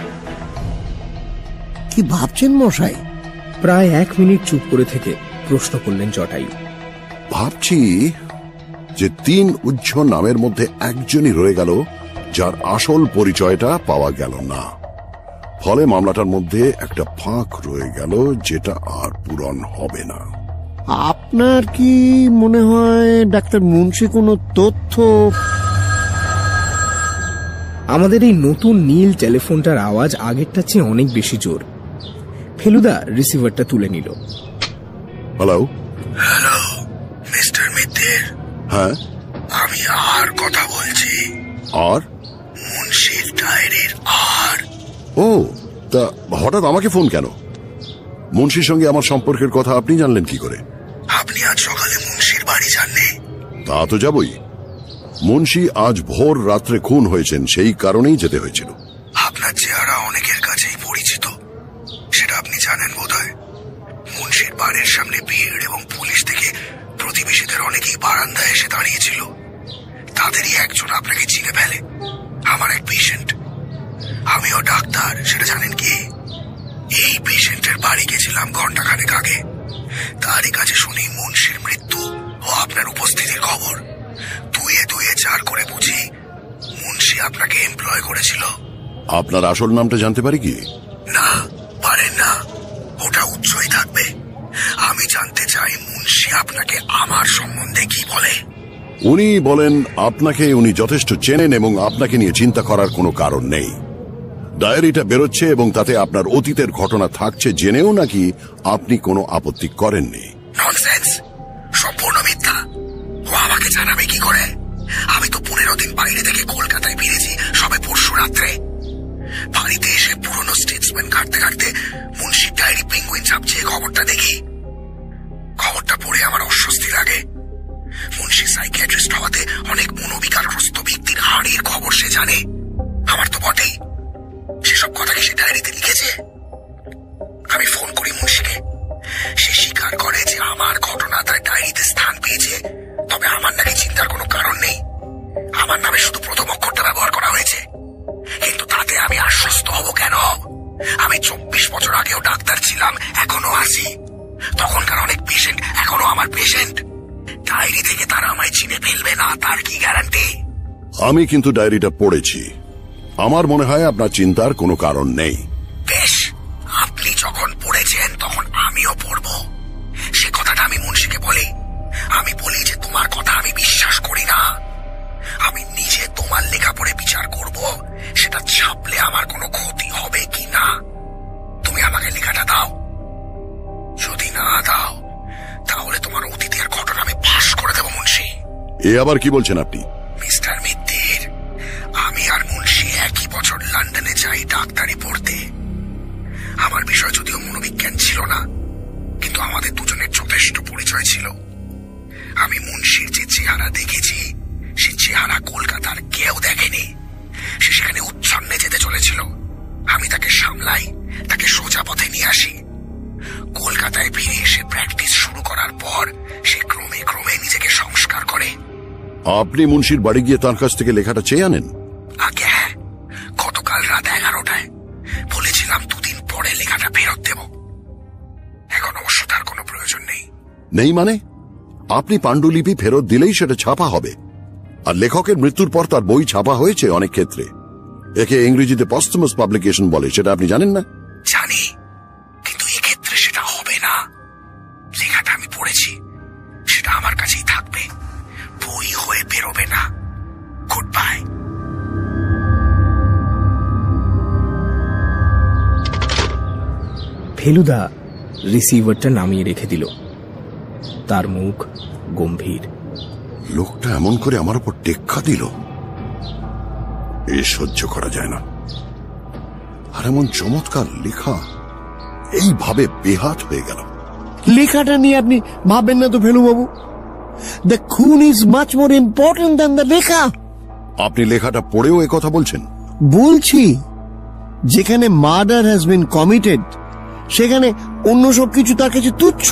কি ভাবছেন মশাই? প্রায় 1 মিনিট চুপ করে থেকে প্রশ্ন করলেন জটায়ু। ভাবছি যে 3 উজ্জ্বল নামের মধ্যে একজনই রয়ে গেল যার আসল পরিচয়টা পাওয়া গেল না। ফলে মামলাটার মধ্যে একটা ফাঁক রয়ে গেল যেটা আর পূরণ হবে না। আপনার কি মনে হয় ডাক্তার মুন্সি কোনো তথ্য? আমাদের এই নতুন নীল টেলিফোনটার আওয়াজ আগেরটার চেয়ে অনেক বেশি জোর। ফেলুদা রিসিভারটা তুলে নিল। হ্যালো হ্যালো মিস্টার মিত্তির, হ্যাঁ আমি আর কথা বলছি। আর মুন্সির ডায়েরির আর। ও, তা হঠাৎ আমাকে ফোন কেন? মুন্সির সঙ্গে আমার সম্পর্কের কথা আপনি জানলেন কি করে? আপনি আজ সকালে মুন্সির বাড়ি যাননি? তা তো যাবই। মুন্সি আজ ভোর রাত্রে খুন হয়েছেন, সেই কারণেই যেতে হয়েছিল। আপনার চেহারা অনেকের কাছেই পরিচিত, সেটা আপনি জানেন বোধহয়। মুন্সির বাড়ির সামনে ভিড় এবং পুলিশ থেকে প্রতিবেশীদের অনেকেই বারান্দায় এসে দাঁড়িয়েছিল। তাদেরই একজন আপনাকে চিনে ফেলে। আমার এক পেশেন্ট, আমিও ডাক্তার, সেটা জানেন কি? এই পেশেন্টের বাড়ি গেছিলাম ঘন্টাখানেক আগে। তারই কাছে শুনি মুন্সির মৃত্যু ও আপনার উপস্থিতির খবর। 2 4 করে বুঝি মুন্সি আপনাকে এমপ্লয় করেছিল। আপনার আসল নামটা জানতে পারি কি? না, পারেন না, ওটা উচ্চই থাকবে। আমি জানতে চাই মুন্সি আপনাকে আমার সম্বন্ধে কি বলে। উনি বলেন আপনাকে উনি যথেষ্ট চেনেন এবং আপনাকে নিয়ে চিন্তা করার কোনো কারণ নেই। ডায়েরিটা বেরোচ্ছে এবং তাতে আপনার অতীতের ঘটনা থাকছে জেনেও নাকি আপনি কোনো আপত্তি করেননি। ননসেন্স, সম্পূর্ণ মিথ্যা। ও আমাকে জানাবে কি করে? আমি তো 15 দিন বাইরে থেকে কলকাতায় ফিরেছি সবে পরশু রাত্রে। বাড়িতে এসে পুরনো স্টেটসম্যান ঘাটতে ঘাটতে মুন্সির ডায়েরি পেঙ্গুইন ছাপছে খবরটা দেখি। খবরটা পড়ে আমার অস্বস্তি লাগে। মুন্সি সাইকিয়াট্রিস্ট হওয়াতে অনেক মনোবিকারগ্রস্ত ব্যক্তির হাড়ির খবর সে জানে। আমার তো বটেই। সেসব কথা কি সে ডায়েরিতে লিখেছে? আমি ফোন করি মুন্সিকে। সে স্বীকার করে যে আমার ঘটনা তার ডায়েরিতে স্থান পেয়েছে, তবে আমার নাকি চিন্তার কোনো কারণ নেই। আমার নামে শুধু প্রথম অক্ষরটা ব্যবহার করা হয়েছে, কিন্তু তাতে আমি আশ্বস্ত হব কেন? আমি 24 বছর আগেও ডাক্তার ছিলাম, এখনো আছি। তখনকার অনেক পেশেন্ট এখনো আমার পেশেন্ট। ডায়েরি থেকে তারা আমায় চিনে ফেলবে না, তার কি গ্যারান্টি? আমি কিন্তু ডায়েরিটা পড়েছি। আমার মনে হয় আপনার চিন্তার কোনো কারণ নেই। বেশ, আপনি যখন পড়েছেন তখন আমিও পড়ব। সে কথাটা আমি মুন্সিকে বলি। আমি বলি যে তোমার কথা আমি বিশ্বাস করি না। আমি নিজে তোমার লেখা পড়ে বিচার করব সেটা ছাপলে আমার কোনো ক্ষতি হবে কি না। তুমি আমাকে লেখাটা দাও। যদি না দাও তাহলে তোমার অতীতের ঘটনা আমি ফাঁস করে দেব মুন্সি। এ আবার কি বলছেন আপনি? মিস্টার মিত্তির, আমি আর মুন্সি একই বছর লন্ডনে যাই ডাক্তারি পড়তে। আমার বিষয় যদিও মনোবিজ্ঞান ছিল না, কিন্তু আমাদের দুজনের যথেষ্ট পরিচয় ছিল। আমি মুন্সির যে চেহারা দেখেছি সে চেহারা কলকাতার কেউ দেখেনি। সে সেখানে উচ্ছন্নে যেতে চলেছিল। আমি তাকে সামনে সামলাই, তাকে সোজা পথে নিয়ে আসি। কলকাতায় ফিরে এসে প্র্যাকটিস শুরু করার পর সে ক্রমে ক্রমে নিজেকে সংস্কার করে। আপনি মুন্সির বাড়ি গিয়ে তার কাছ থেকে লেখাটা চেয়ে আনেন? আগে হ্যাঁ, গতকাল রাত 11টায়। বলেছিলাম 2 দিন পরে লেখাটা ফেরত দেব। এখন অবশ্য তার কোনো প্রয়োজন নেই। নেই মানে? আপনি পাণ্ডুলিপি ফেরত দিলেই সেটা ছাপা হবে। আর লেখকের মৃত্যুর পর তার বই ছাপা হয়েছে অনেক ক্ষেত্রে। একে ইংরেজিতে পস্টমাস পাবলিকেশন বলে, সেটা আপনি জানেন না? জানি, কিন্তু এক্ষেত্রে সেটা হবে না। লেখাটা আমি পড়েছি, সেটা আমার কাছেই থাকবে, বই হয়ে বেরোবে না। Good bye. ফেলুদা রিসিভারটা নামিয়ে রেখে দিল। তার মুখ গম্ভীর। লোকটা এমন করে আমার উপর টেক্কা দিল, এ সহ্য করা যায় না। আর এমন চমৎকার লেখা এইভাবে বেহাত হয়ে গেল। লেখাটা নিয়ে আপনি ভাববেন না তো ফেলুবাবু। দ্য খুন is much more important than the লেখা। আপনি লেখাটা পড়েও এ কথা বলছেন? বলছি, যেখানে মার্ডার হ্যাজ বিন কমিটেড সেখানে অন্য সবকিছু তার কাছে তুচ্ছ।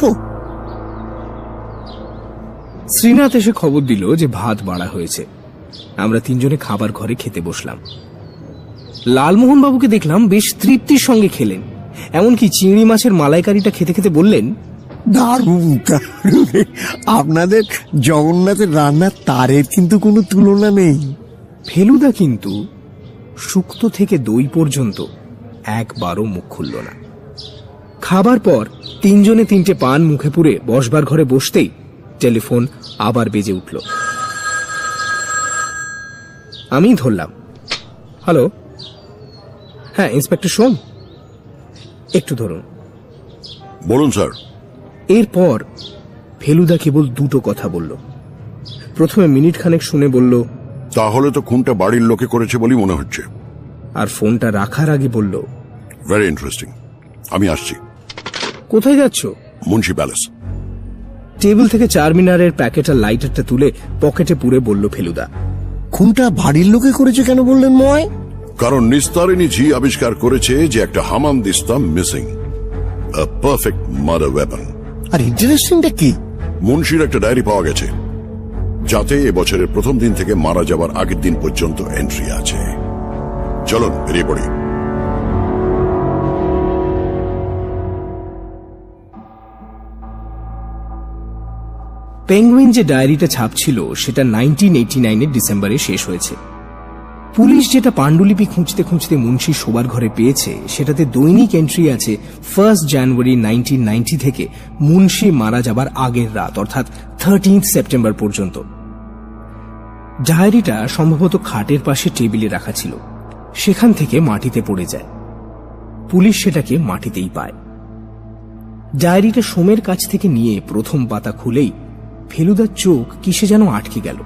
শ্রীনাথ এসে খবর দিল যে ভাত বাড়া হয়েছে। আমরা 3 জনে খাবার ঘরে খেতে বসলাম। লালমোহন বাবুকে দেখলাম বেশ তৃপ্তির সঙ্গে খেলেন। এমনকি চিংড়ি মাছের মালাইকারিটা খেতে খেতে বললেন, দারুণ দারুণ, আপনাদের জগন্নাথের রান্নার তারের কিন্তু কোনো তুলনা নেই। ফেলুদা কিন্তু শুক্তো থেকে দই পর্যন্ত একবারও মুখ খুলল না। খাবার পর 3 জনে 3টে পান মুখে পুরে বসবার ঘরে বসতেই টেলিফোন আবার বেজে উঠল। আমি ধরলাম। হ্যালো, হ্যাঁ ইন্সপেক্টর সোম, একটু ধরুন। বলুন স্যার। এরপর ফেলুদা কেবল 2টো কথা বলল। প্রথমে মিনিট খানেক শুনে বলল, তাহলে তো খুনটা বাড়ির লোকে করেছে বলেই মনে হচ্ছে। আর ফোনটা রাখার আগে বলল, ভেরি ইন্টারেস্টিং, আমি আসছি। কোথায় যাচ্ছ? মুন্সি প্যালেস। টেবিল থেকে 4 মিনারের প্যাকেট আর লাইটারটা তুলে পকেটে পুরে বলল ফেলুদা, খুনটা বাড়ির লোকে করেছে কেন বললেন ময়? কারণ নিস্তারিণী ঝি আবিষ্কার করেছে যে একটা হামাম দিস্তা মিসিং, আ পারফেক্ট মার্ডার ওয়েপন। আর ইন্টারেস্টিংটা কি? মুন্সির একটা ডায়েরি পাওয়া গেছে, যাতে এবছরের প্রথম দিন থেকে মারা যাবার আগের দিন পর্যন্ত এন্ট্রি আছে। চলুন বেরিয়ে পড়ি। পেঙ্গুইন যে ডায়েরিটা ছাপছিল সেটা 1989-এর ডিসেম্বরে শেষ হয়েছে। পুলিশ যেটা পাণ্ডুলিপি খুঁজতে খুঁজতে মুন্সির শোবার ঘরে পেয়েছে সেটাতে দৈনিক এন্ট্রি আছে 1 জানুয়ারি 1990 থেকে মুন্সি মারা যাবার আগের রাত, অর্থাৎ 13 সেপ্টেম্বর পর্যন্ত। ডায়েরিটা সম্ভবত খাটের পাশে টেবিলে রাখা ছিল, সেখান থেকে মাটিতে পড়ে যায়। পুলিশ সেটাকে মাটিতেই পায়। ডায়েরিটা সোমের কাছ থেকে নিয়ে প্রথম পাতা খুলেই ফেলুদার চোখ কিসে যেন আটকে গেল।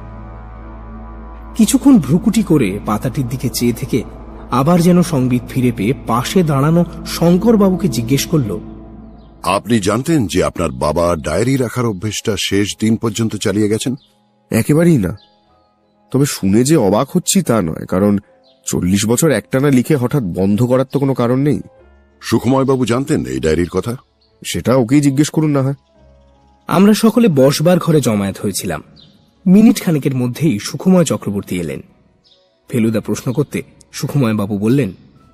কিছুক্ষণ ভ্রুকুটি করে পাতাটির দিকে চেয়ে থেকে আবার যেন সংবিত ফিরে পেয়ে পাশে দাঁড়ানো শঙ্করবাবুকে জিজ্ঞেস করল, আপনি জানতেন যে আপনার বাবা ডায়েরি রাখার অভ্যেসটা শেষ দিন পর্যন্ত চালিয়ে গেছেন? একেবারেই না। তবে শুনে যে অবাক হচ্ছি তা নয়, কারণ 40 বছর একটানা লিখে হঠাৎ বন্ধ করার তো কোনো কারণ নেই। সুকুময়বাবু জানতেন এই ডায়েরির কথা? সেটা ওকেই জিজ্ঞেস করুন না হয়। আমরা সকলে বসবার ঘরে জমায়েত হয়েছিলাম। মিনিট খানেকের মধ্যেই সুকুময় চক্রবর্তী এলেন। ফেলুদা প্রশ্ন করতে সুকুময় বাবু বললেন,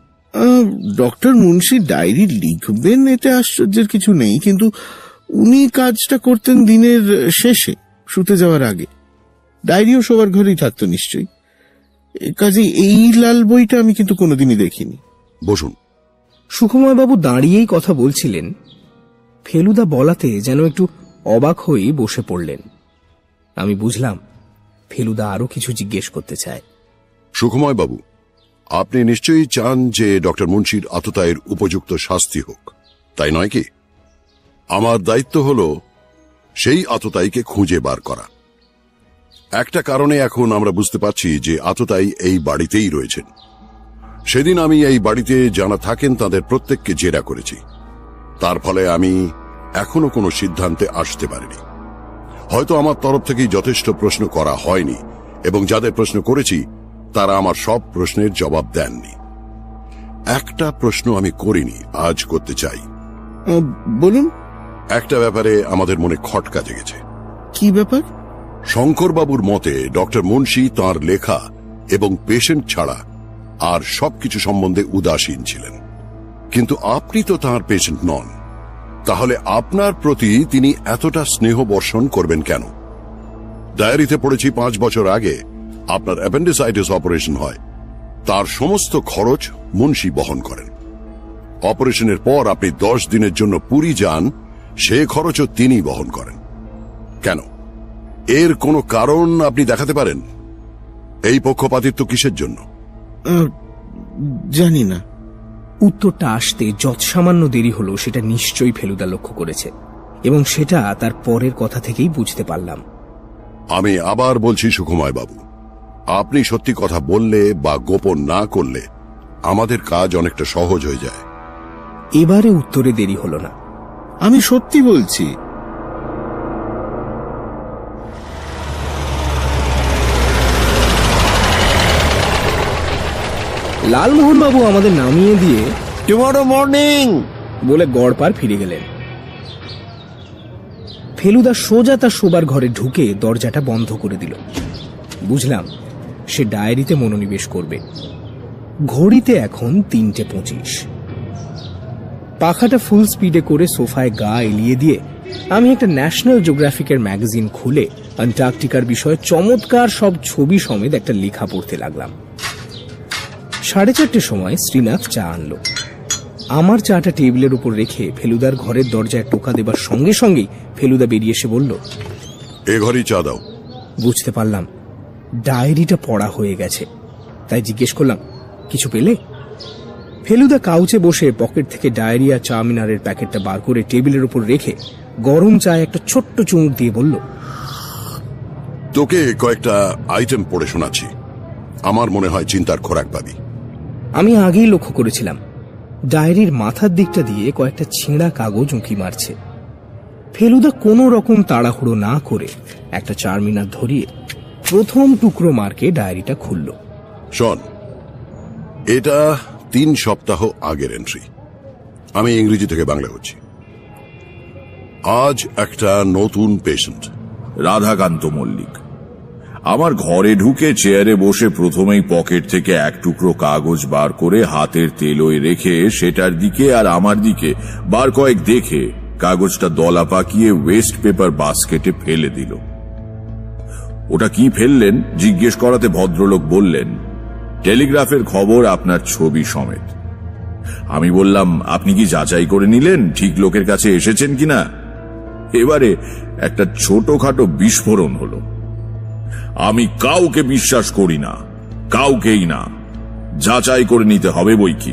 ডক্টর মুন্সি ডায়েরি লিখবেন এতে আশ্চর্যের কিছু নেই, কিন্তু উনি কাজটা করতেন দিনের শেষে শুতে যাওয়ার আগে। ডায়েরিও সবার ঘরেই থাকতো নিশ্চয়ই। কাজে এই লাল বইটা আমি কিন্তু কোনোদিনই দেখিনি। বসুন। সুকুময় বাবু দাঁড়িয়েই কথা বলছিলেন। ফেলুদা বলাতে যেন একটু অবাক হয়েই বসে পড়লেন। আমি বুঝলাম ফেলুদা আরো কিছু জিজ্ঞেস করতে চায়। সুকুময়বাবু, আপনি নিশ্চয়ই চান যে ডক্টর মুন্সির আততায়ীর উপযুক্ত শাস্তি হোক, তাই নয় কি? আমার দায়িত্ব হল সেই আততায়ীকে খুঁজে বার করা। একটা কারণে এখন আমরা বুঝতে পারছি যে আততায়ী এই বাড়িতেই রয়েছেন। সেদিন আমি এই বাড়িতে যারা থাকেন তাদের প্রত্যেককে জেরা করেছি। তার ফলে আমি এখনো কোনো সিদ্ধান্তে আসতে পারিনি। হয়তো আমার তরফ থেকেই যথেষ্ট প্রশ্ন করা হয়নি, এবং যাদের প্রশ্ন করেছি তারা আমার সব প্রশ্নের জবাব দেননি। একটা প্রশ্ন আমি করিনি, আজ করতে চাই। বলুন। একটা ব্যাপারে আমাদের মনে খটকা জেগেছে। কি ব্যাপার? শঙ্করবাবুর মতে ডক্টর মুন্সি তাঁর লেখা এবং পেশেন্ট ছাড়া আর সবকিছু সম্বন্ধে উদাসীন ছিলেন, কিন্তু আপনি তো তাঁর পেশেন্ট নন, তাহলে আপনার প্রতি তিনি এতটা স্নেহ বর্ষণ করবেন কেন? ডায়েরিতে পড়েছি 5 বছর আগে আপনার অ্যাপেন্ডিসাইটিস অপারেশন হয়, তার সমস্ত খরচ মুন্সি বহন করেন। অপারেশনের পর আপনি 10 দিনের জন্য পুরী যান, সে খরচও তিনি বহন করেন। কেন? এর কোনো কারণ আপনি দেখাতে পারেন? এই পক্ষপাতিত্ব কিসের জন্য? জানি না। উত্তরটা আসতে যৎসামান্য দেরি হলো সেটা নিশ্চয়ই ফেলুদা লক্ষ্য করেছে, এবং সেটা তার পরের কথা থেকেই বুঝতে পারলাম। আমি আবার বলছি সুকুমার বাবু, আপনি সত্যি কথা বললে বা গোপন না করলে আমাদের কাজ অনেকটা সহজ হয়ে যায়। এবারে উত্তরে দেরি হলো না। আমি সত্যি বলছি। লালমোহনবাবু আমাদের নামিয়ে দিয়ে টুমরো মর্নিং বলে গড়পার ফিরে গেলেন। ফেলুদা সোজা তার শোবার ঘরে ঢুকে দরজাটা বন্ধ করে দিল। বুঝলাম সে ডায়েরিতে মনোনিবেশ করবে। ঘড়িতে এখন 3:25। পাখাটা ফুল স্পিডে করে সোফায় গা এলিয়ে দিয়ে আমি একটা ন্যাশনাল জিওগ্রাফিকের ম্যাগাজিন খুলে অ্যান্টার্কটিকার বিষয়ে চমৎকার সব ছবি সমেত একটা লেখা পড়তে লাগলাম। 4:30 সময় শ্রীনাথ চা আনলো। আমার চাটা টেবিলের উপর রেখে ফেলুদার ঘরের দরজায় টোকা দেবার সঙ্গে সঙ্গেই ফেলুদা বেরিয়ে এসে বলল, এ ঘরেই চা দাও। বুঝতে পারলাম ডায়েরিটা পড়া হয়ে গেছে, তাই জিজ্ঞেস করলাম, কিছু পেলে? ফেলুদা কাউচে বসে পকেট থেকে ডায়েরি আর চাউমিনারের প্যাকেটটা বার করে টেবিলের উপর রেখে গরম চায় একটা ছোট্ট চুমুক দিয়ে বলল, তোকে কয়েকটা আইটেম পড়ে শোনাচ্ছি, আমার মনে হয় চিন্তার খোরাক পাবি। আমি আগেই লক্ষ্য করেছিলাম ডায়েরির মাথার দিকটা দিয়ে কয়েকটা ছেঁড়া কাগজ উঁকি মারছে। ফেলুদা কোনো রকম তাড়াহুড়ো না করে একটা চারমিনার ধরিয়ে প্রথম টুকরো মার্কে ডায়েরিটা খুলল। শোন, এটা 3 সপ্তাহ আগের এন্ট্রি, আমি ইংরেজি থেকে বাংলা করছি। আজ একটা নতুন পেশেন্ট, রাধাকান্ত মল্লিক। আমার ঘরে ঢুকে চেয়ারে বসে প্রথমেই পকেট থেকে এক টুকরো কাগজ বার করে হাতের তেলোয় রেখে সেটার দিকে আর আমার দিকে বার কয়েক দেখে কাগজটা দলা পাকিয়ে ওয়েস্ট পেপার বাস্কেটে ফেলে দিল। ওটা কি ফেললেন জিজ্ঞেস করাতে ভদ্রলোক বললেন, টেলিগ্রাফের খবর আপনার ছবি সমেত। আমি বললাম, আপনি কি যাচাই করে নিলেন ঠিক লোকের কাছে এসেছেন কিনা? এবারে একটা ছোটখাটো বিস্ফোরণ হলো। আমি কাউকে বিশ্বাস করি না, কাউকেই না, যাচাই করে নিতে হবে বই কি।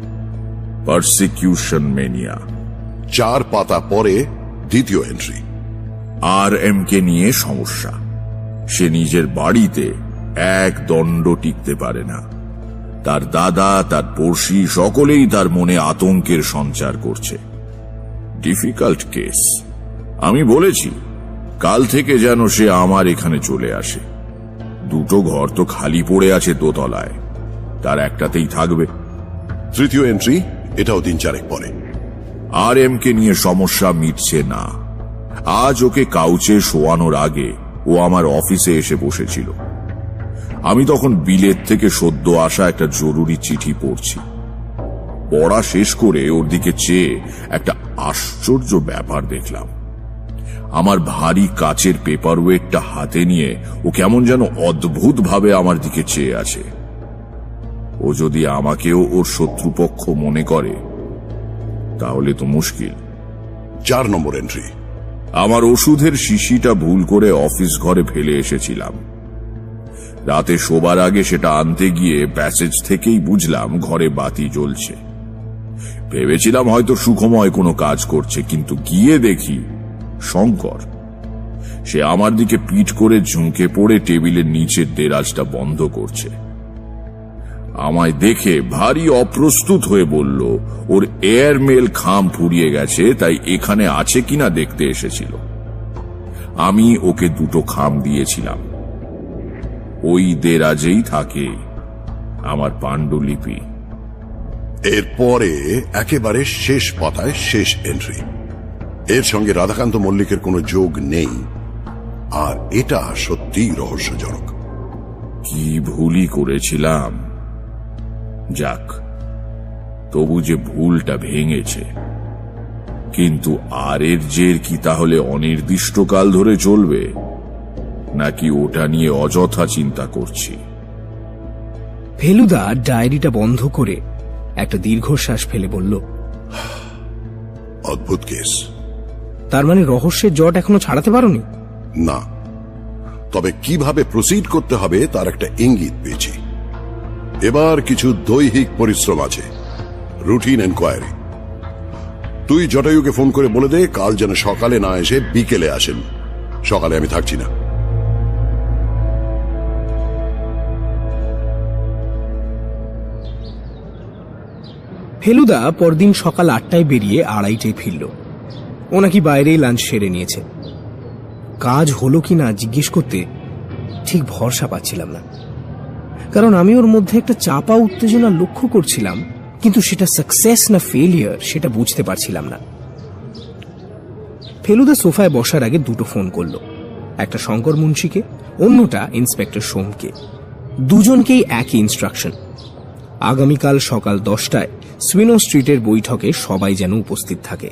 Persecution mania. 4 পাতা পরে দ্বিতীয় এন্ট্রি, RM কে নিয়ে সমস্যা। সে নিজের বাড়িতে এক দণ্ড টিকতে পারে না। তার দাদা, তার পড়শি সকলেই তার মনে আতঙ্কের সঞ্চার করছে। Difficult case. আমি বলেছি কাল থেকে যেন সে আমার এখানে চলে আসে। 2টো ঘর তো খালি পড়ে আছে দোতলায়, তার একটাতেই থাকবে। তৃতীয় এন্ট্রি, এটাও 3-4 পরে। RM কে নিয়ে সমস্যা মিটছে না। আজ ওকে কাউচে শোয়ানোর আগে ও আমার অফিসে এসে বসেছিল। আমি তখন বিলেত থেকে সদ্য আসা একটা জরুরি চিঠি পড়ছি। পড়া শেষ করে ওর দিকে চেয়ে একটা আশ্চর্য ব্যাপার দেখলাম। আমার ভারী কাচের পেপার ওয়েটটা হাতে নিয়ে ও কেমন যেন অদ্ভুত ভাবে আমার দিকে চেয়ে আছে। ও যদি আমাকেও ওর শত্রুপক্ষ মনে করে তাহলে তো মুশকিল। 4 নম্বর এন্ট্রি, আমার ওষুধের শিশিটা ভুল করে অফিস ঘরে ফেলে এসেছিলাম। রাতে শোবার আগে সেটা আনতে গিয়ে প্যাসেজ থেকেই বুঝলাম ঘরে বাতি জ্বলছে। ভেবেছিলাম হয়তো সুখময় কোনো কাজ করছে, কিন্তু গিয়ে দেখি শঙ্কর। সে আমার দিকে পিঠ করে ঝুঁকে পড়ে টেবিলের নিচের দেরাজটা বন্ধ করছে। আমায় দেখে ভারী অপ্রস্তুত হয়ে বলল ওর এয়ারমেল খাম ফুরিয়ে গেছে, তাই এখানে আছে কিনা দেখতে এসেছিল। আমি ওকে 2টো খাম দিয়েছিলাম। ওই দেরাজেই থাকে আমার পাণ্ডুলিপি। এরপরে একেবারে শেষ পাতায় শেষ এন্ট্রি। এর সঙ্গে রাধাকান্ত মল্লিকের কোনো যোগ নেই, আর এটা সত্যিই রহস্যজনক। কি ভুলই করেছিলাম। যাক, তবু যে ভুলটা ভেঙেছে। কিন্তু আর এর জের কি তাহলে অনির্দিষ্টকাল ধরে চলবে, নাকি ওটা নিয়ে অযথা চিন্তা করছি? ফেলুদা ডায়েরিটা বন্ধ করে একটা দীর্ঘশ্বাস ফেলে বলল, অদ্ভুত কেস। তার মানে রহস্যের জট এখনো ছাড়াতে পারোনি? না, তবে কিভাবে প্রসিড করতে হবে তার একটা ইঙ্গিত পেয়েছি। এবার কিছু দৈহিক পরিশ্রম আছে, রুটিন এনকোয়ারি। তুই জটায়ুকে ফোন করে বলে দে কাল যেন সকালে না এসে বিকেলে আসেন। সকালে আমি থাকছি না। ফেলুদা পরদিন সকাল 8টায় বেরিয়ে 2:30টায় ফিরল। ও নাকি বাইরেই লাঞ্চ সেরে নিয়েছে। কাজ হলো কিনা জিজ্ঞেস করতে ঠিক ভরসা পাচ্ছিলাম না, কারণ আমি ওর মধ্যে একটা চাপা উত্তেজনা লক্ষ্য করছিলাম, কিন্তু সেটা সাকসেস না ফেলিয়ার সেটা বুঝতে পারছিলাম না। ফেলুদা সোফায় বসার আগে 2টো ফোন করলো, একটা শঙ্কর মুন্সিকে, অন্যটা ইন্সপেক্টর সোমকে। দুজনকেই একই ইনস্ট্রাকশন, আগামীকাল সকাল 10টায় সুইনো স্ট্রিটের বৈঠকে সবাই যেন উপস্থিত থাকে।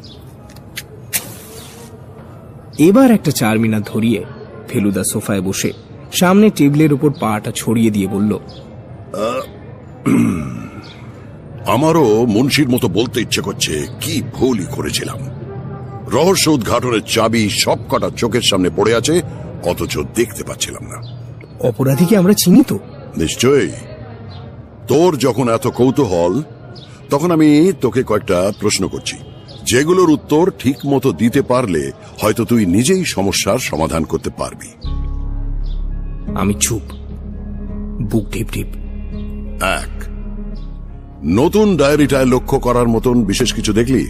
এবার একটা 4 মিনিট ধরিয়ে ফেলুদা সোফায় বসে সামনে টেবিলের উপর পাটা ছড়িয়ে দিয়ে বলল, আমারও মুন্সির মতো বলতে ইচ্ছে করছে কি ভুলই করেছিলাম। রহস্য উদ্ঘাটনের চাবি সব কটা চোখের সামনে পড়ে আছে, অথচ দেখতে পাচ্ছিলাম না। অপরাধীকে আমরা চিনি তো? নিশ্চয়ই। তোর যখন এত কৌতূহল, তখন আমি তোকে কয়েকটা প্রশ্ন করছি, যেগুলোর উত্তর ঠিক মতো দিতে পারলে হয়তো তুই নিজেই সমস্যার সমাধান করতে পারবি। আমি চুপ, বুক ঢিপ ঢিপ। 1, নতুন ডায়েরিটায় লক্ষ্য করার মতন বিশেষ কিছু দেখলি?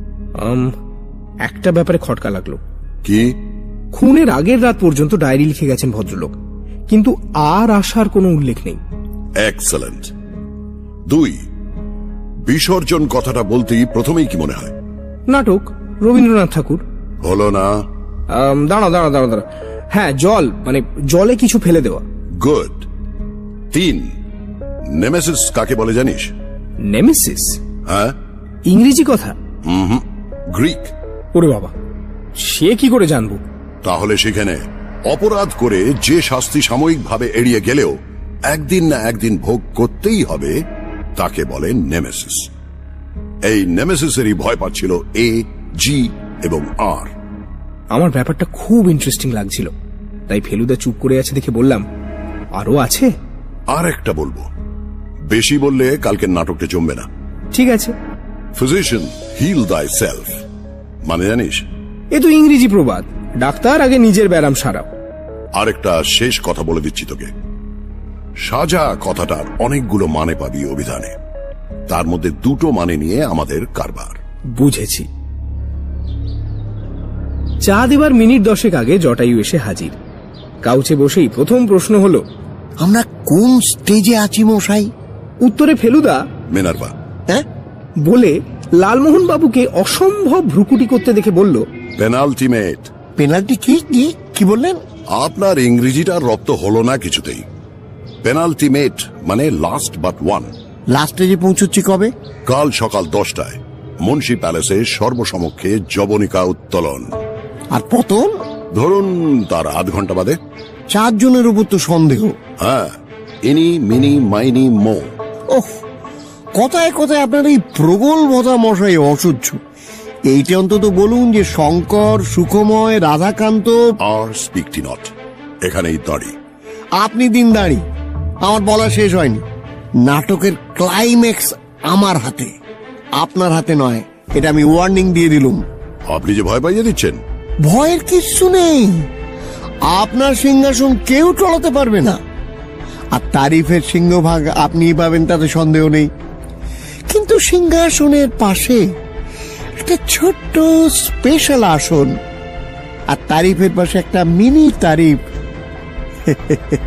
একটা ব্যাপারে খটকা লাগলো। কি? খুনের আগের রাত পর্যন্ত ডায়েরি লিখে গেছেন ভদ্রলোক, কিন্তু আর আসার কোনো উল্লেখ নেই। এক্সেলেন্ট। 2, বিসর্জন কথাটা বলতেই প্রথমেই কি মনে হয়? নাটক, রবীন্দ্রনাথ ঠাকুর। হলো না। দাঁড়া। হ্যাঁ, জল, মানে জলে কিছু ফেলে দেওয়া। গুড। 3, নেমেসিস কাকে বলে জানিস? নেমেসিস? হ্যাঁ। ইংরেজি কথা? গ্রিক। ওরে বাবা, সে কি করে জানবো? তাহলে সেখানে অপরাধ করে যে শাস্তি সাময়িকভাবে এড়িয়ে গেলেও একদিন না একদিন ভোগ করতেই হবে, তাকে বলে নেমেসিস। এই নেমেসিসেরই ভয় পাচ্ছিল এ, জি এবং আর। আমার ব্যাপারটা খুব ইন্টারেস্টিং লাগছিল, তাই ফেলুদা চুপ করে আছে দেখে বললাম, আরো আছে? আর একটা বলবো, বেশি বললে কালকের নাটকটা জমবে না। ঠিক আছে। ফিজিশিয়ান হিল দাই সেলফ মানে জানিস? এ তো ইংরেজি প্রবাদ, ডাক্তার আগে নিজের ব্যারাম সারাও। আরেকটা শেষ কথা বলে দিচ্ছি তোকে, সাজা কথাটার অনেকগুলো মানে পাবি অভিধানে, তার মধ্যে 2টো মানে নিয়ে আমাদের কারবার। বুঝেছি। চা দেবার মিনিট 10 আগে জটায়ু এসে হাজির। কাউচে বসেই প্রথম প্রশ্ন হলো, আমরা কোন স্টেজে আছি মশাই? উত্তরে ফেলুদা মিনার্ভা বলে লালমোহন বাবুকে অসম্ভব ভ্রুকুটি করতে দেখে বলল, পেনাল্টিমেট। পেনাল্টি? কি বললেন? আপনার ইংরেজিটা রপ্ত হলো না কিছুতেই। পেনাল্টিমেট মানে লাস্ট বাট ওয়ান। লাস্ট স্টেজে পৌঁছচ্ছি কবে? কাল সকাল 10টায় মুন্সি প্যালেসে সর্বসমক্ষে জবনিকা উত্তোলন। আর পতন? ধরুন তার আধ ঘন্টা বাদে। 4 জনের উপর তো সন্দেহ। হ্যাঁ, ইনি মিনি মাইনি মো। ওহ, কথায় কথায় আপনার এই প্রগল্ভতা মশাই অসহ্য। এইটা অন্তত বলুন যে শঙ্কর, সুখময়, রাধাকান্ত আর স্পিকটি নট, এখানেই দাঁড়ি। আপনি দিন দাঁড়ি। আমার বলা শেষ হয়নি। নাটকের ক্লাইম্যাক্স আমার হাতে, আপনার হাতে নয়, এটা আমি ওয়ার্নিং দিয়ে দিলুম। আপনি যে ভয় পাইয়ে দিচ্ছেন। ভয়ের কিছু নেই, আপনার সিংহাসন কেউ টলাতে পারবে না। আর তারিফের সিংহভাগ আপনিই পাবেন, তাতে সন্দেহ নেই। কিন্তু সিংহাসনের পাশে একটা ছোট্ট স্পেশাল আসন, আর তারিফের পাশে একটা মিনি তারিফ।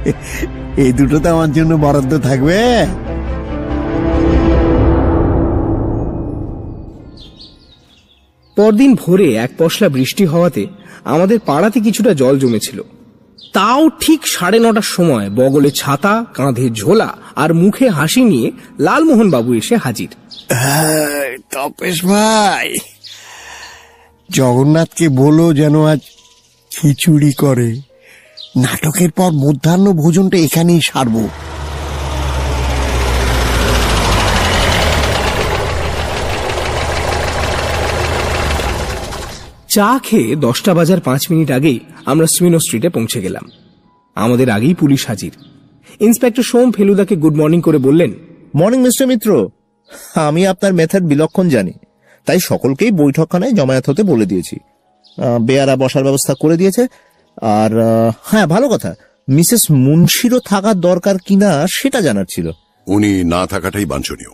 এই দুটো তো আমার জন্য বরাদ্দ থাকবে। পরদিন ভোরে এক পশলা বৃষ্টি হওয়াতে আমাদের পাড়াতে কিছুটা জল জমেছিল। তাও ঠিক 9:30টার সময় বগলে ছাতা, কাঁধে ঝোলা আর মুখে হাসি নিয়ে লালমোহন বাবু এসে হাজির। তপেশ ভাই, জগন্নাথকে বলো যেন আজ খিচুড়ি করে। নাটকের পর মধ্যাহ্ন ভোজনটা এখানেই সারবো। চা খেয়ে 10টা বাজার 5 মিনিট আগেই আমরা স্মিনো স্ট্রিটে পৌঁছে গেলাম। আমাদের আগেই পুলিশ হাজির। ইন্সপেক্টর সোম ফেলুদাকে গুড মর্নিং করে বললেন, মর্নিং মিস্টার মিত্র, আমি আপনার মেথড বিলক্ষণ জানি, তাই সকলকেই বৈঠকখানায় জমায়েত হতে বলে দিয়েছি। বেয়ারা বসার ব্যবস্থা করে দিয়েছে। আর হ্যাঁ, ভালো কথা, মিসেস মুন্সিরও থাকার দরকার কিনা সেটা জানার ছিল। উনি না থাকাটাই বাঞ্ছনীয়।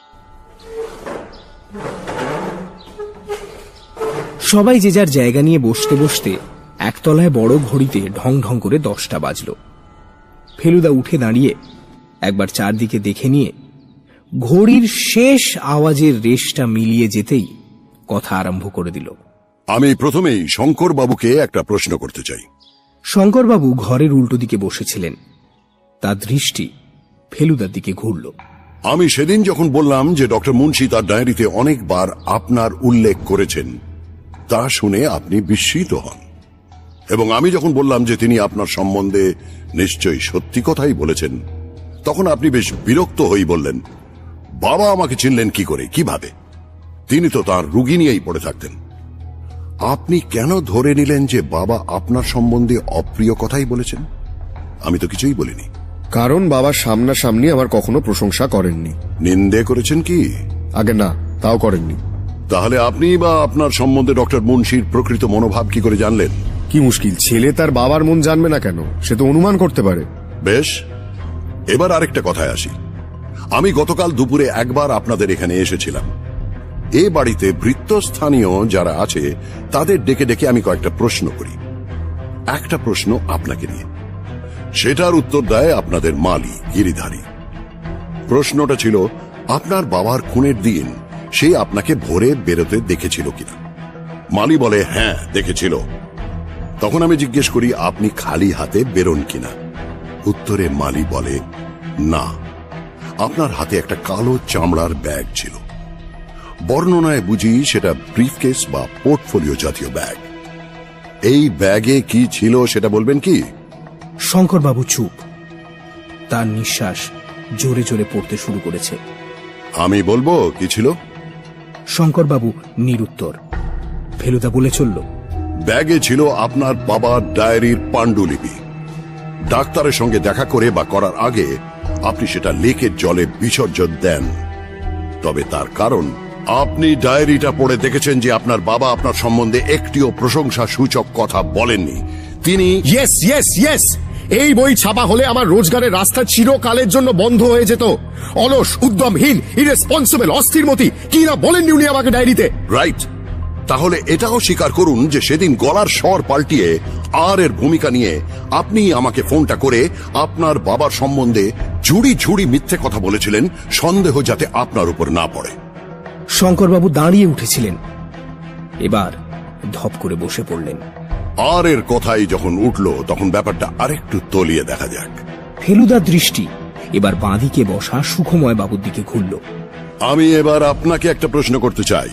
সবাই যে যার জায়গা নিয়ে বসতে বসতে একতলায় বড় ঘড়িতে ঢং ঢং করে 10টা বাজল। ফেলুদা উঠে দাঁড়িয়ে একবার চারদিকে দেখে নিয়ে ঘড়ির শেষ আওয়াজের রেশটা মিলিয়ে যেতেই কথা আরম্ভ করে দিল। আমি প্রথমেই শঙ্কর বাবুকে একটা প্রশ্ন করতে চাই। শঙ্করবাবু ঘরের উল্টো দিকে বসেছিলেন। তার দৃষ্টি ফেলুদার দিকে ঘুরল। আমি সেদিন যখন বললাম যে ডক্টর মুন্সি তার ডায়েরিতে অনেকবার আপনার উল্লেখ করেছেন, তা শুনে আপনি বিস্মিত হন, এবং আমি যখন বললাম যে তিনি আপনার সম্বন্ধে নিশ্চয়ই সত্যি কথাই বলেছেন, তখন আপনি বেশ বিরক্ত হয়ে বললেন, বাবা আমাকে চিনলেন কি করে, কিভাবে? তিনি তো তার রুগী নিয়েই পড়ে থাকতেন। আপনি কেন ধরে নিলেন যে বাবা আপনার সম্বন্ধে অপ্রিয় কথাই বলেছেন? আমি তো কিছুই বলিনি। কারণ বাবা সামনাসামনি আমার কখনো প্রশংসা করেননি। নিন্দে করেছেন কি? আগে না, তাও করেননি। তাহলে আপনি বা আপনার সম্বন্ধে ডক্টর মুন্সির প্রকৃত মনোভাব কি করে জানলেন? কি মুশকিল, ছেলে তার বাবার মন জানবে না কেন? সে তো অনুমান করতে পারে। বেশ, এবার আরেকটা কথায় আসি। আমি গতকাল দুপুরে একবার আপনাদের এখানে এসেছিলাম। এ বাড়িতে ভৃত্যস্থানীয় যারা আছে তাদের ডেকে ডেকে আমি কয়েকটা প্রশ্ন করি। একটা প্রশ্ন আপনাকে নিয়ে, সেটার উত্তর দেয় আপনাদের মালি গিরিধারী। প্রশ্নটা ছিল, আপনার বাবার খুনের দিন সে আপনাকে ভোরে বেরোতে দেখেছিল কিনা। মালি বলে হ্যাঁ দেখেছিল। তখন আমি জিজ্ঞেস করি, আপনি খালি হাতে বেরোন কিনা? উত্তরে মালি বলে না, আপনার হাতে একটা কালো চামড়ার ব্যাগ ছিল। বর্ণনায় বুঝি সেটা ব্রিফকেস বা পোর্টফোলিও জাতীয় ব্যাগ। এই ব্যাগে কি ছিল সেটা বলবেন কি? শঙ্করবাবু চুপ। তার নিঃশ্বাস জোরে জোরে পড়তে শুরু করেছে। আমি বলবো কি ছিল? শঙ্করবাবু নিরুত্তর। ফেলুদা বলে চলল, ব্যাগে ছিল আপনার বাবার ডায়েরির পাণ্ডুলিপি। ডাক্তারের সঙ্গে দেখা করে বা করার আগে আপনি সেটা লেকের জলে বিসর্জন দেন। তবে তার কারণ, আপনি ডায়েরিটা পড়ে দেখেছেন যে আপনার বাবা আপনার সম্বন্ধে একটিও প্রশংসা সূচক কথা বলেননি। তিনি ইয়েস ইয়েস ইয়েস, এই বই ছাপা হলে আমার রোজগারের রাস্তা চিরকালের জন্য বন্ধ হয়ে যেত। অলস, উদ্যমহীন, ইরেসপন্সিবল, অস্থিরমতি, কি না বলেননি উনি আমাকে ডায়েরিতে। রাইট। তাহলে এটাও স্বীকার করুন যে সেদিন গলার স্বর পাল্টিয়ে আর এর ভূমিকা নিয়ে আপনি আমাকে ফোনটা করে আপনার বাবার সম্বন্ধে ঝুড়ি ঝুড়ি মিথ্যে কথা বলেছিলেন, সন্দেহ যাতে আপনার উপর না পড়ে। শঙ্করবাবু দাঁড়িয়ে উঠেছিলেন, এবার ধপ করে বসে পড়লেন। আর এর কথাই যখন উঠল তখন ব্যাপারটা আরেকটু তলিয়ে দেখা যাক। ফেলুদার দৃষ্টি এবার বাঁদিকে বসা সুখময় বাবুর দিকে ঘুরল। আমি এবার আপনাকে একটা প্রশ্ন করতে চাই।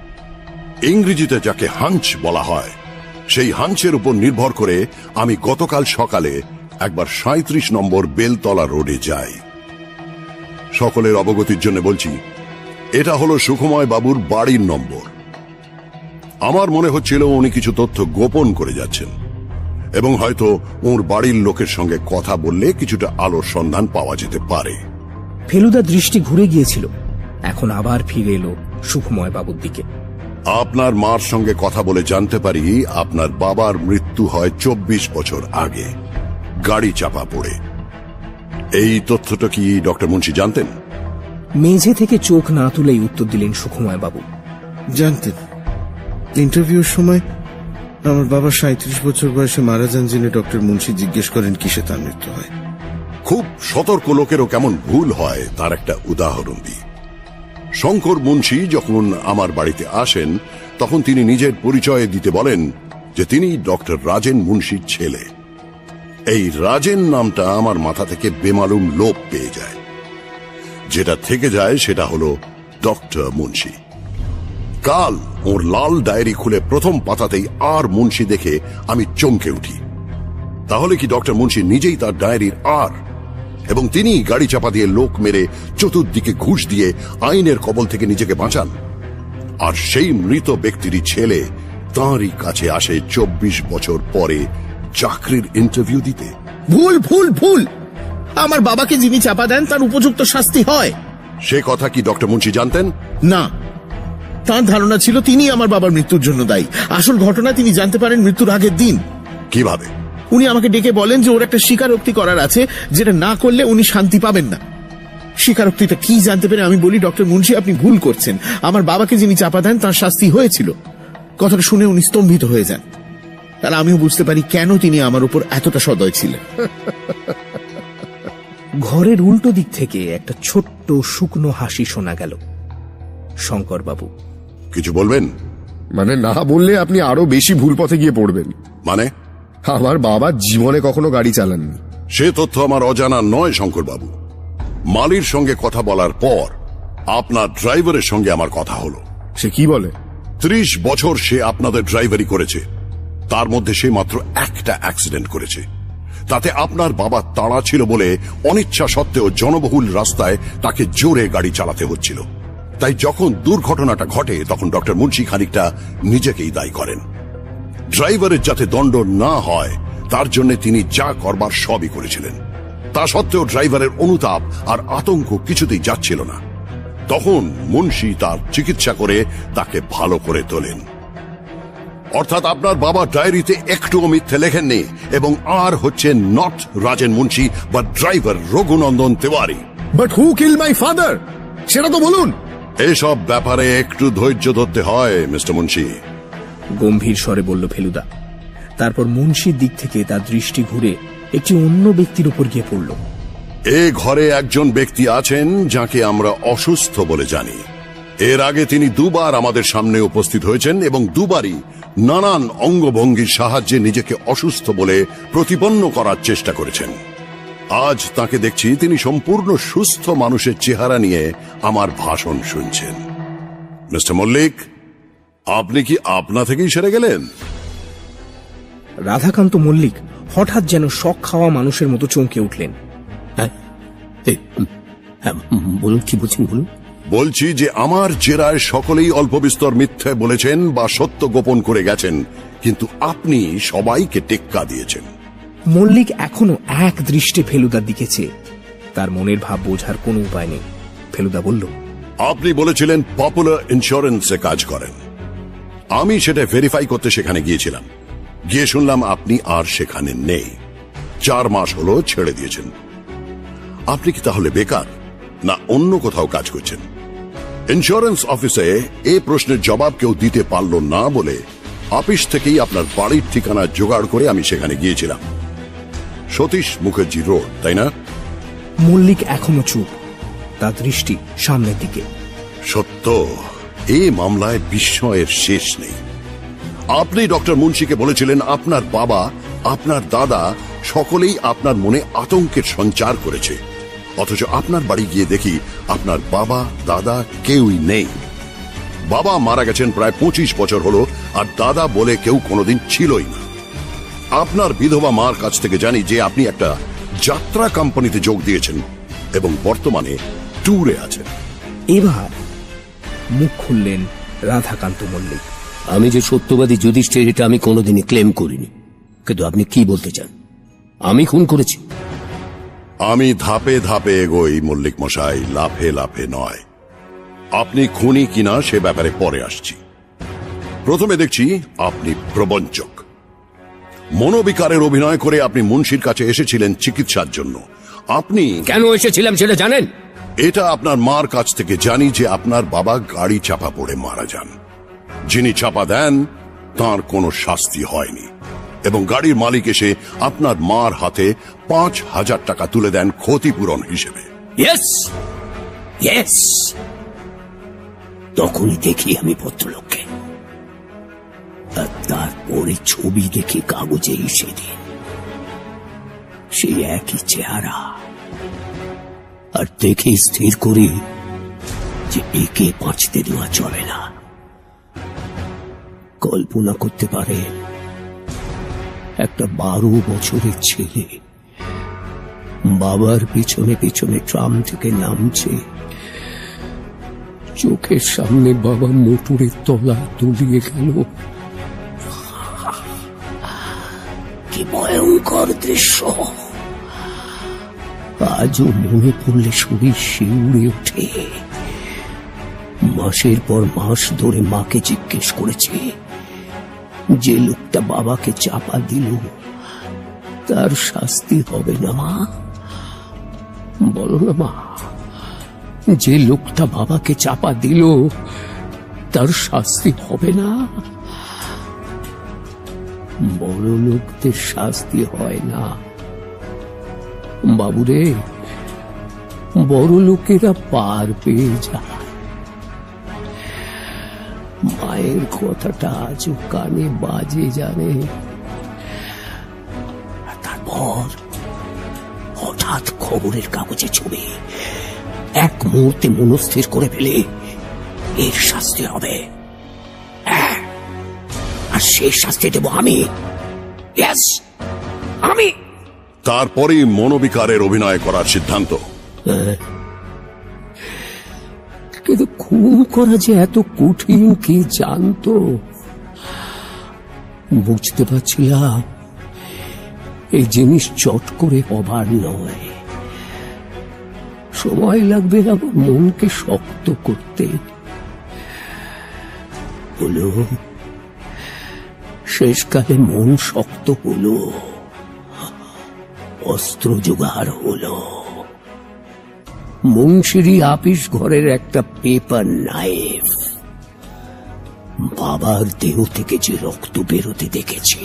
ইংরেজিতে যাকে হাঞ্চ বলা হয়, সেই হাঞ্চের উপর নির্ভর করে আমি গতকাল সকালে একবার 37 নম্বর বেলতলা রোডে যাই। সকলের অবগতির জন্য বলছি, এটা হলো সুখময় বাবুর বাড়ির নম্বর। আমার মনে হচ্ছিল উনি কিছু তথ্য গোপন করে যাচ্ছেন, এবং হয়তো ওর বাড়ির লোকের সঙ্গে কথা বললে কিছুটা আলোর সন্ধান পাওয়া যেতে পারে। ফেলুদার দৃষ্টি ঘুরে গিয়েছিল, এখন আবার ফিরে এলো সুখময় বাবুর দিকে। আপনার মার সঙ্গে কথা বলে জানতে পারি আপনার বাবার মৃত্যু হয় 24 বছর আগে, গাড়ি চাপা পড়ে। এই তথ্যটা কি ডক্টর মুন্সি জানতেন? মেঝে থেকে চোখ না তুলেই উত্তর দিলেন সুখময় বাবু। জানতেন। ইন্টারভিউর সময় আমার বাবা 37 বছর বয়সে মারা যান জেনে ডক্টর মুন্সি জিজ্ঞেস করেন কিসে তার মৃত্যু হয়। খুব সতর্ক লোকেরও কেমন ভুল হয় তার একটা উদাহরণ দিই। শঙ্কর মুন্সি যখন আমার বাড়িতে আসেন তখন তিনি নিজের পরিচয় দিতে বলেন যে তিনি ডক্টর রাজেন মুন্সির ছেলে। এই রাজেন নামটা আমার মাথা থেকে বেমালুম লোপ পেয়ে যায়। যেটা থেকে যায় সেটা হলো ডক্টর মুন্সি। কাল ওর লাল ডায়েরি খুলে প্রথম পাতাতেই আর মুন্সি দেখে আমি চমকে উঠি। তাহলে কি ডক্টর মুন্সি নিজেই তার ডায়েরির আর, এবং তিনি গাড়ি চাপা দিয়ে লোক মেরে চতুর্দিকে ঘুষ দিয়ে আইনের কবল থেকে নিজেকে বাঁচান? আর সেই মৃত ব্যক্তিরই ছেলে তাঁরই কাছে আসে 24 বছর পরে চাকরির ইন্টারভিউ দিতে। ভুল ভুল ভুল, আমার বাবাকে যিনি চাপা দেন তার উপযুক্ত শাস্তি হয়। সে কথা কি ডক্টর মুন্সি জানতেন? না, তার ধারণা ছিল তিনি আমার বাবার মৃত্যুর জন্য দায়ী। আসল ঘটনা তিনি জানতে পারেন মৃত্যুর আগের দিন। কিভাবে? উনি আমাকে ডেকে বলেন যে ওর একটা স্বীকারোক্তি করার আছে, যেটা না করলে উনি শান্তি পাবেন না। স্বীকারোক্তিটা কি জানতে পেরে আমি বলি, ডক্টর মুন্সি আপনি ভুল করছেন, আমার বাবাকে যিনি চাপা দেন তার শাস্তি হয়েছিল। কথাটা শুনে উনি স্তম্ভিত হয়ে যান। তাহলে আমিও বুঝতে পারি কেন তিনি আমার উপর এতটা সদয় ছিলেন। ঘরের উল্টো দিক থেকে একটা ছোট্ট শুকনো হাসি শোনা গেল। শঙ্করবাবু, কিছু বলবেন? মানে না বললে আপনি আরো বেশি ভুল পথে গিয়ে পড়বেন। মানে? আমার বাবা জীবনে কখনো গাড়ি চালাননি। সে তথ্য আমার অজানা নয় শঙ্করবাবু। মালির সঙ্গে কথা বলার পর আপনার ড্রাইভারের সঙ্গে আমার কথা হলো। সে কি বলে? 30 বছর সে আপনাদের ড্রাইভারি করেছে, তার মধ্যে সে মাত্র একটা অ্যাক্সিডেন্ট করেছে। তাতে আপনার বাবা তাড়া ছিল বলে অনিচ্ছা সত্ত্বেও জনবহুল রাস্তায় তাকে জোরে গাড়ি চালাতে হচ্ছিল। তাই যখন দুর্ঘটনাটা ঘটে তখন ডক্টর মুন্সি খানিকটা নিজেকেই দায়ী করেন। ড্রাইভারের যাতে দণ্ড না হয় তার জন্য তিনি যা করবার সবই করেছিলেন। তা সত্ত্বেও ড্রাইভারের অনুতাপ আর আতঙ্ক কিছুতেই যাচ্ছিল না। তখন মুন্সি তার চিকিৎসা করে তাকে ভালো করে তোলেন। অর্থাৎ আপনার বাবা ডায়েরিতে একটুও মিথ্যে লেখেননি, এবং আর হচ্ছে নট রাজেন মুন্সি বা driver Raghunandan Tiwari. But who kill my father, সেটা তো বলুন। এসব ব্যাপারে একটু ধৈর্য ধরতে হয় মিস্টার মুন্সি, গম্ভীর স্বরে বলল ফেলুদা। তারপর মুন্সির দিক থেকে তার দৃষ্টি ঘুরে একটি অন্য ব্যক্তির উপর গিয়ে পড়ল। এ ঘরে একজন ব্যক্তি আছেন যাকে আমরা অসুস্থ বলে জানি। এর আগে তিনি দুবার আমাদের সামনে উপস্থিত হয়েছেন এবং দুবারই নানান অঙ্গভঙ্গির সাহায্যে নিজেকে অসুস্থ বলে প্রতিপন্ন করার চেষ্টা করেছেন। আজ তাকে দেখছি তিনি সম্পূর্ণ সুস্থ মানুষের চেহারা নিয়ে আমার ভাষণ শুনছেন। মিস্টার মল্লিক, আপনি কি আপনা থেকেই সেরে গেলেন? রাধাকান্ত মল্লিক হঠাৎ যেন শক খাওয়া মানুষের মতো চমকে উঠলেন। বলুন, কি বলছেন বলুন। বলছি যে আমার জেরায় সকলেই অল্প বিস্তর মিথ্যে বলেছেন বা সত্য গোপন করে গেছেন, কিন্তু আপনি সবাইকে টেক্কা দিয়েছেন। মল্লিক এখনো এক দৃষ্টে ফেলুদার দিকে চেয়ে। তার মনের ভাব বোঝার কোনো উপায় নেই। ফেলুদা বলল, আপনি বলেছিলেন পপুলার ইন্স্যুরেন্সে কাজ করেন। আমি সেটা ভেরিফাই করতে সেখানে গিয়েছিলাম। গিয়ে শুনলাম আপনি আর সেখানে নেই। 4 মাস হলো ছেড়ে দিয়েছেন। আপনি কি তাহলে বেকার, না অন্য কোথাও কাজ করছেন? ইন্স্যুরেন্স অফিসে এই প্রশ্নের জবাব কেউ দিতে পারল না বলে অফিস থেকেই আপনার বাড়ির ঠিকানা জোগাড় করে আমি সেখানে গিয়েছিলাম। সতীশ মুখার্জি রোড, তাই না? মল্লিক এখনো চুপ, তার দৃষ্টি সামনের দিকে। সত্য, এই মামলায় বিস্ময়ের শেষ নেই। আপনি ডক্টর মুন্সিকে বলেছিলেন আপনার বাবা, আপনার দাদা সকলেই আপনার মনে আতঙ্কের সঞ্চার করেছে, অথচ আপনার বাড়ি গিয়ে দেখি আপনার বাবা দাদা কেউই নেই। বাবা মারা গেছেন প্রায় 25 বছর হলো, আর দাদা বলে কেউ কোনোদিন ছিলই না। আপনার বিধবা মার কাছ থেকে জানি যে আপনি একটা যাত্রা কোম্পানিতে যোগ দিয়েছেন এবং বর্তমানে ট্যুরে আছেন। এবার মুখ খুললেন রাধাকান্ত মল্লিক। আমি যে সত্যবাদী যুধিষ্ঠির এটা আমি কোনোদিনই ক্লেম করিনি, কিন্তু আপনি কি বলতে চান? আমি খুন করেছি? আমি ধাপে ধাপে এগোই মল্লিক মশাই, লাফে লাফে নয়। আপনি খুনি কিনা সে ব্যাপারে পরে আসছি। প্রথমে দেখছি আপনি প্রবঞ্চক। মনোবিকারের অভিনয় করে আপনি মুন্সির কাছে এসেছিলেন চিকিৎসার জন্য। আপনি কেন এসেছিলাম সেটা জানেন? এটা আপনার মার কাছ থেকে জানি যে আপনার বাবা গাড়ি চাপা পড়ে মারা যান। যিনি চাপা দেন তার কোনো শাস্তি হয়নি, এবং গাড়ির মালিক এসে আপনার মার হাতে 5,000 টাকা তুলে দেন ক্ষতিপূরণ হিসেবে। ইয়েস ইয়েস, তখনই দেখি আমি ভদ্রলোককে, আর তারপরে ছবি দেখি কাগজে সেদিন, সেই একই চেহারা, আর দেখে স্থির করি যে একে বাঁচতে দেওয়া চলে না। কল্পনা করতে পারে একটা 12 বছরের ছেলে বাবার পিছনে পিছনে ট্রাম থেকে নামছে, চোখের সামনে বাবা মোটরের তলায় তলিয়ে গেল। কি ভয়ঙ্কর দৃশ্য! আজও মনে পড়লে শরীর শিউরে ওঠে। মাসের পর মাস ধরে মাকে জিজ্ঞেস করেছে, যে লোকটা বাবাকে চাপা দিল তার শাস্তি হবে না মা? বলো না মা, যে লোকটা বাবাকে চাপা দিল তার শাস্তি হবে না? বড় লোকদের শাস্তি হয় না বাবুরে, বড় লোকেরা পার পেয়ে যায়। মায়ের কথাটা আজও কানে বাজে জানে। তারপর হঠাৎ খবরের কাগজে ছবি, এক মুহূর্তে মনস্থির করে ফেলে এর শাস্তি হবে, আর সেই শাস্তি দেব আমি। আমি তারপরেই মনোবিকারের অভিনয় করার সিদ্ধান্ত। কিন্তু খুন করা যে এত কঠিন কি জানতো? বুঝতে পারছিলাম এই জিনিস চট করে হবার নয়, সময় লাগবে আমার মনকে শক্ত করতে। হলো, শেষকালে মন শক্ত হলো, অস্ত্র জোগাড় হলো। মুন্সিরি আপিস ঘরের একটা পেপার নাইফ। বাবার দেহ থেকে যে রক্ত বেরোতে দেখেছি,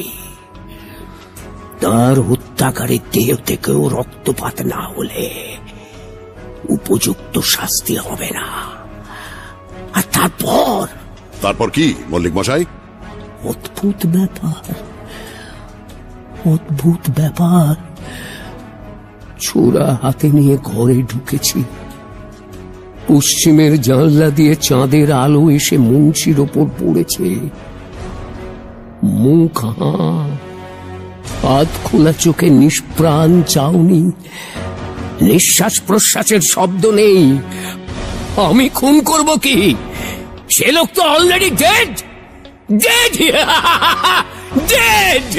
তার হত্যাকারীর দেহ থেকেও রক্তপাত না হলে উপযুক্ত শাস্তি হবে না। আর তারপর কি মল্লিক মশাই? অদ্ভুত ব্যাপার, অদ্ভুত ব্যাপার। ছোরা হাতে নিয়ে ঘরে ঢুকেছি। পশ্চিমের জানলা দিয়ে চাঁদের আলো এসে মুন্সির ওপর পড়েছে। মুখ হাত খোলা চোখে নিষ্প্রাণ চাউনি, নিঃশ্বাস প্রশ্বাসের শব্দ নেই। আমি খুন করব কি? সে লোক তো অলরেডি ডেড। Dead dead.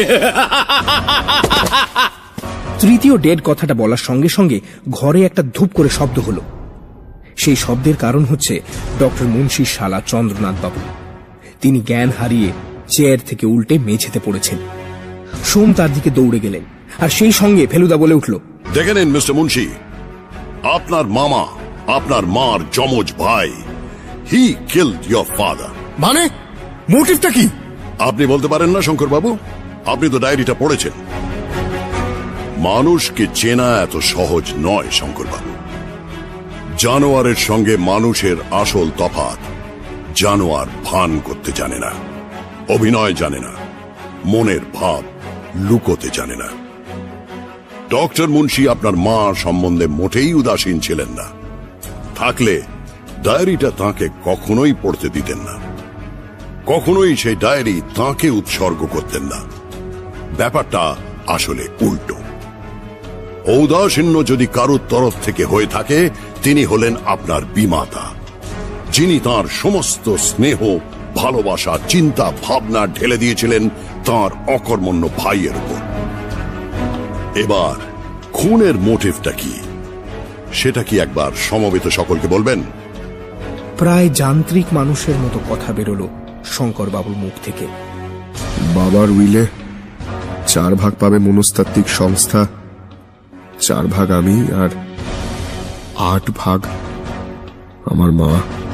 তৃতীয় ডেড কথাটা বলার সঙ্গে সঙ্গে ঘরে একটা ধূপ করে শব্দ হলো। সেই শব্দের কারণ হচ্ছে ডক্টর মুন্সির শালা চন্দ্রনাথ বাবু। তিনি জ্ঞান হারিয়ে চেয়ার থেকে উল্টে মেঝেতে পড়েছেন। সোম তার দিকে দৌড়ে গেলেন, আর সেই সঙ্গে ফেলুদা বলে উঠল, দেখে নিন মিস্টার মুন্সি, আপনার মামা আপনার মার যমজ ভাই, হি কিলড ইয়োর ফাদার। মানে মোটিভটা কি? আপনি বলতে পারেন না শঙ্কর বাবু? আপনি তো ডায়েরিটা পড়েছেন। মানুষকে চেনা এত সহজ নয় শঙ্কর বাবু। জানোয়ারের সঙ্গে মানুষের আসল তফাৎ, জানোয়ার ভান করতে জানে না, অভিনয় জানে না, মনের ভাব লুকোতে জানে না। ডক্টর মুন্সি আপনার মা সম্বন্ধে মোটেই উদাসীন ছিলেন না। থাকলে ডায়েরিটা তাঁকে কখনোই পড়তে দিতেন না, কখনোই সেই ডায়েরি তাঁকে উৎসর্গ করতেন না। ব্যাপারটা আসলে উল্টো। ঔদাসীন্য যদি কারোর তরফ থেকে হয়ে থাকে, তিনি হলেন আপনার বিমাতা, যিনি তাঁর সমস্ত স্নেহ, ভালোবাসা, চিন্তা, ভাবনা ঢেলে দিয়েছিলেন তাঁর অকর্মণ্য ভাইয়ের উপর। এবার খুনের মোটিভটা কি, সেটা কি একবার সমবেত সকলকে বলবেন? প্রায় যান্ত্রিক মানুষের মতো কথা বেরোলো শঙ্কর বাবুর মুখ থেকে। বাবার উইলে 4 ভাগ পাবে মনস্তাত্ত্বিক সংস্থা, 4 ভাগ আমি, আর 8 ভাগ আমার মা।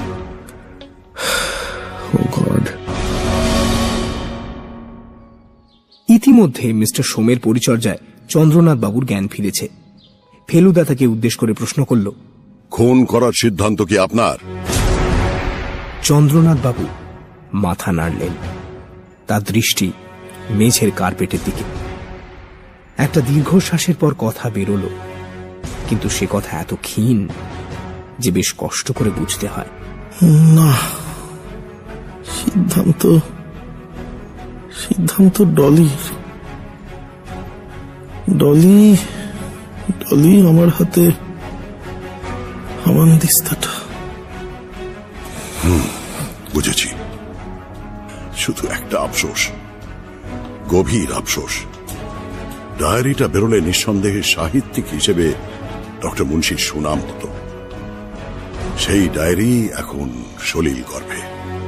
ইতিমধ্যে মিস্টার সোমের পরিচর্যায় চন্দ্রনাথ বাবুর জ্ঞান ফিরেছে। ফেলুদা তাকে উদ্দেশ্য করে প্রশ্ন করল, খুন করার সিদ্ধান্ত কি আপনার? চন্দ্রনাথ বাবু মাথা নাড়লেন। তার দৃষ্টি মেঝের কার্পেটের দিকে। একটা দীর্ঘশ্বাসের পর কথা বেরোল, কিন্তু সে কথা এত ক্ষীণ যে বেশ কষ্ট করে বুঝতে হয়। না, সিদ্ধান্ত ডলির। ডলি আমার হাতে হামানদিস্তাটা। বুঝেছি। শুধু একটা আফসোস, গভীর আফসোস, ডায়েরিটা বেরোলে নিঃসন্দেহে সাহিত্যিক হিসেবে ডক্টর মুন্সির সুনাম হতো। সেই ডায়েরি এখন সলিল গর্ভে।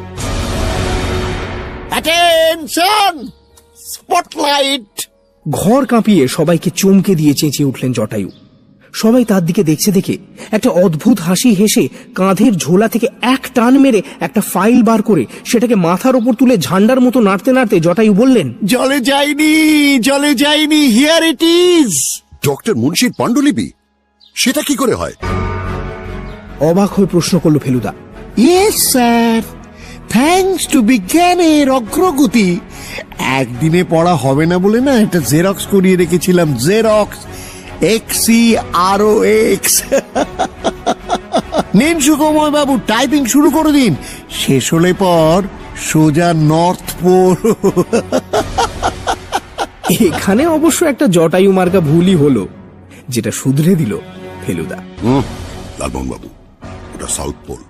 Attention, spotlight. ঘর কাঁপিয়ে সবাইকে চমকে দিয়ে চেঁচিয়ে উঠলেন জটায়ু। সবাই তার দিকে দেখছে দেখে একটা অদ্ভুত হাসি হেসে কাঁধের ঝোলা থেকে এক টান মেরে একটা ফাইল বার করে সেটাকে মাথার ওপর তুলে ঝান্ডার মতো নাড়তে নাড়তে জটায়ু বললেন, জলে যায়নি, হিয়ার ইট ইজ। ডক্টর মুন্সির পাণ্ডুলিপি, সেটা কি করে হয়? অবাক হয়ে প্রশ্ন করল Feluda. Yes sir, thanks to বিজ্ঞানের অগ্রগতি। একদিনে পড়া হবে না বলে না এটা জেরক্স করিয়ে রেখেছিলাম। Xerox, XCROX। নিন সুকময় বাবু, টাইপিং শুরু করে দিন। শেষ হলে পর সোজা নর্থ পোল। এখানে অবশ্য একটা জটায়ু মার্কা ভুলই হলো, যেটা শুধরে দিল ফেলুদা। লালমোহন বাবু, ওটা সাউথ পোল।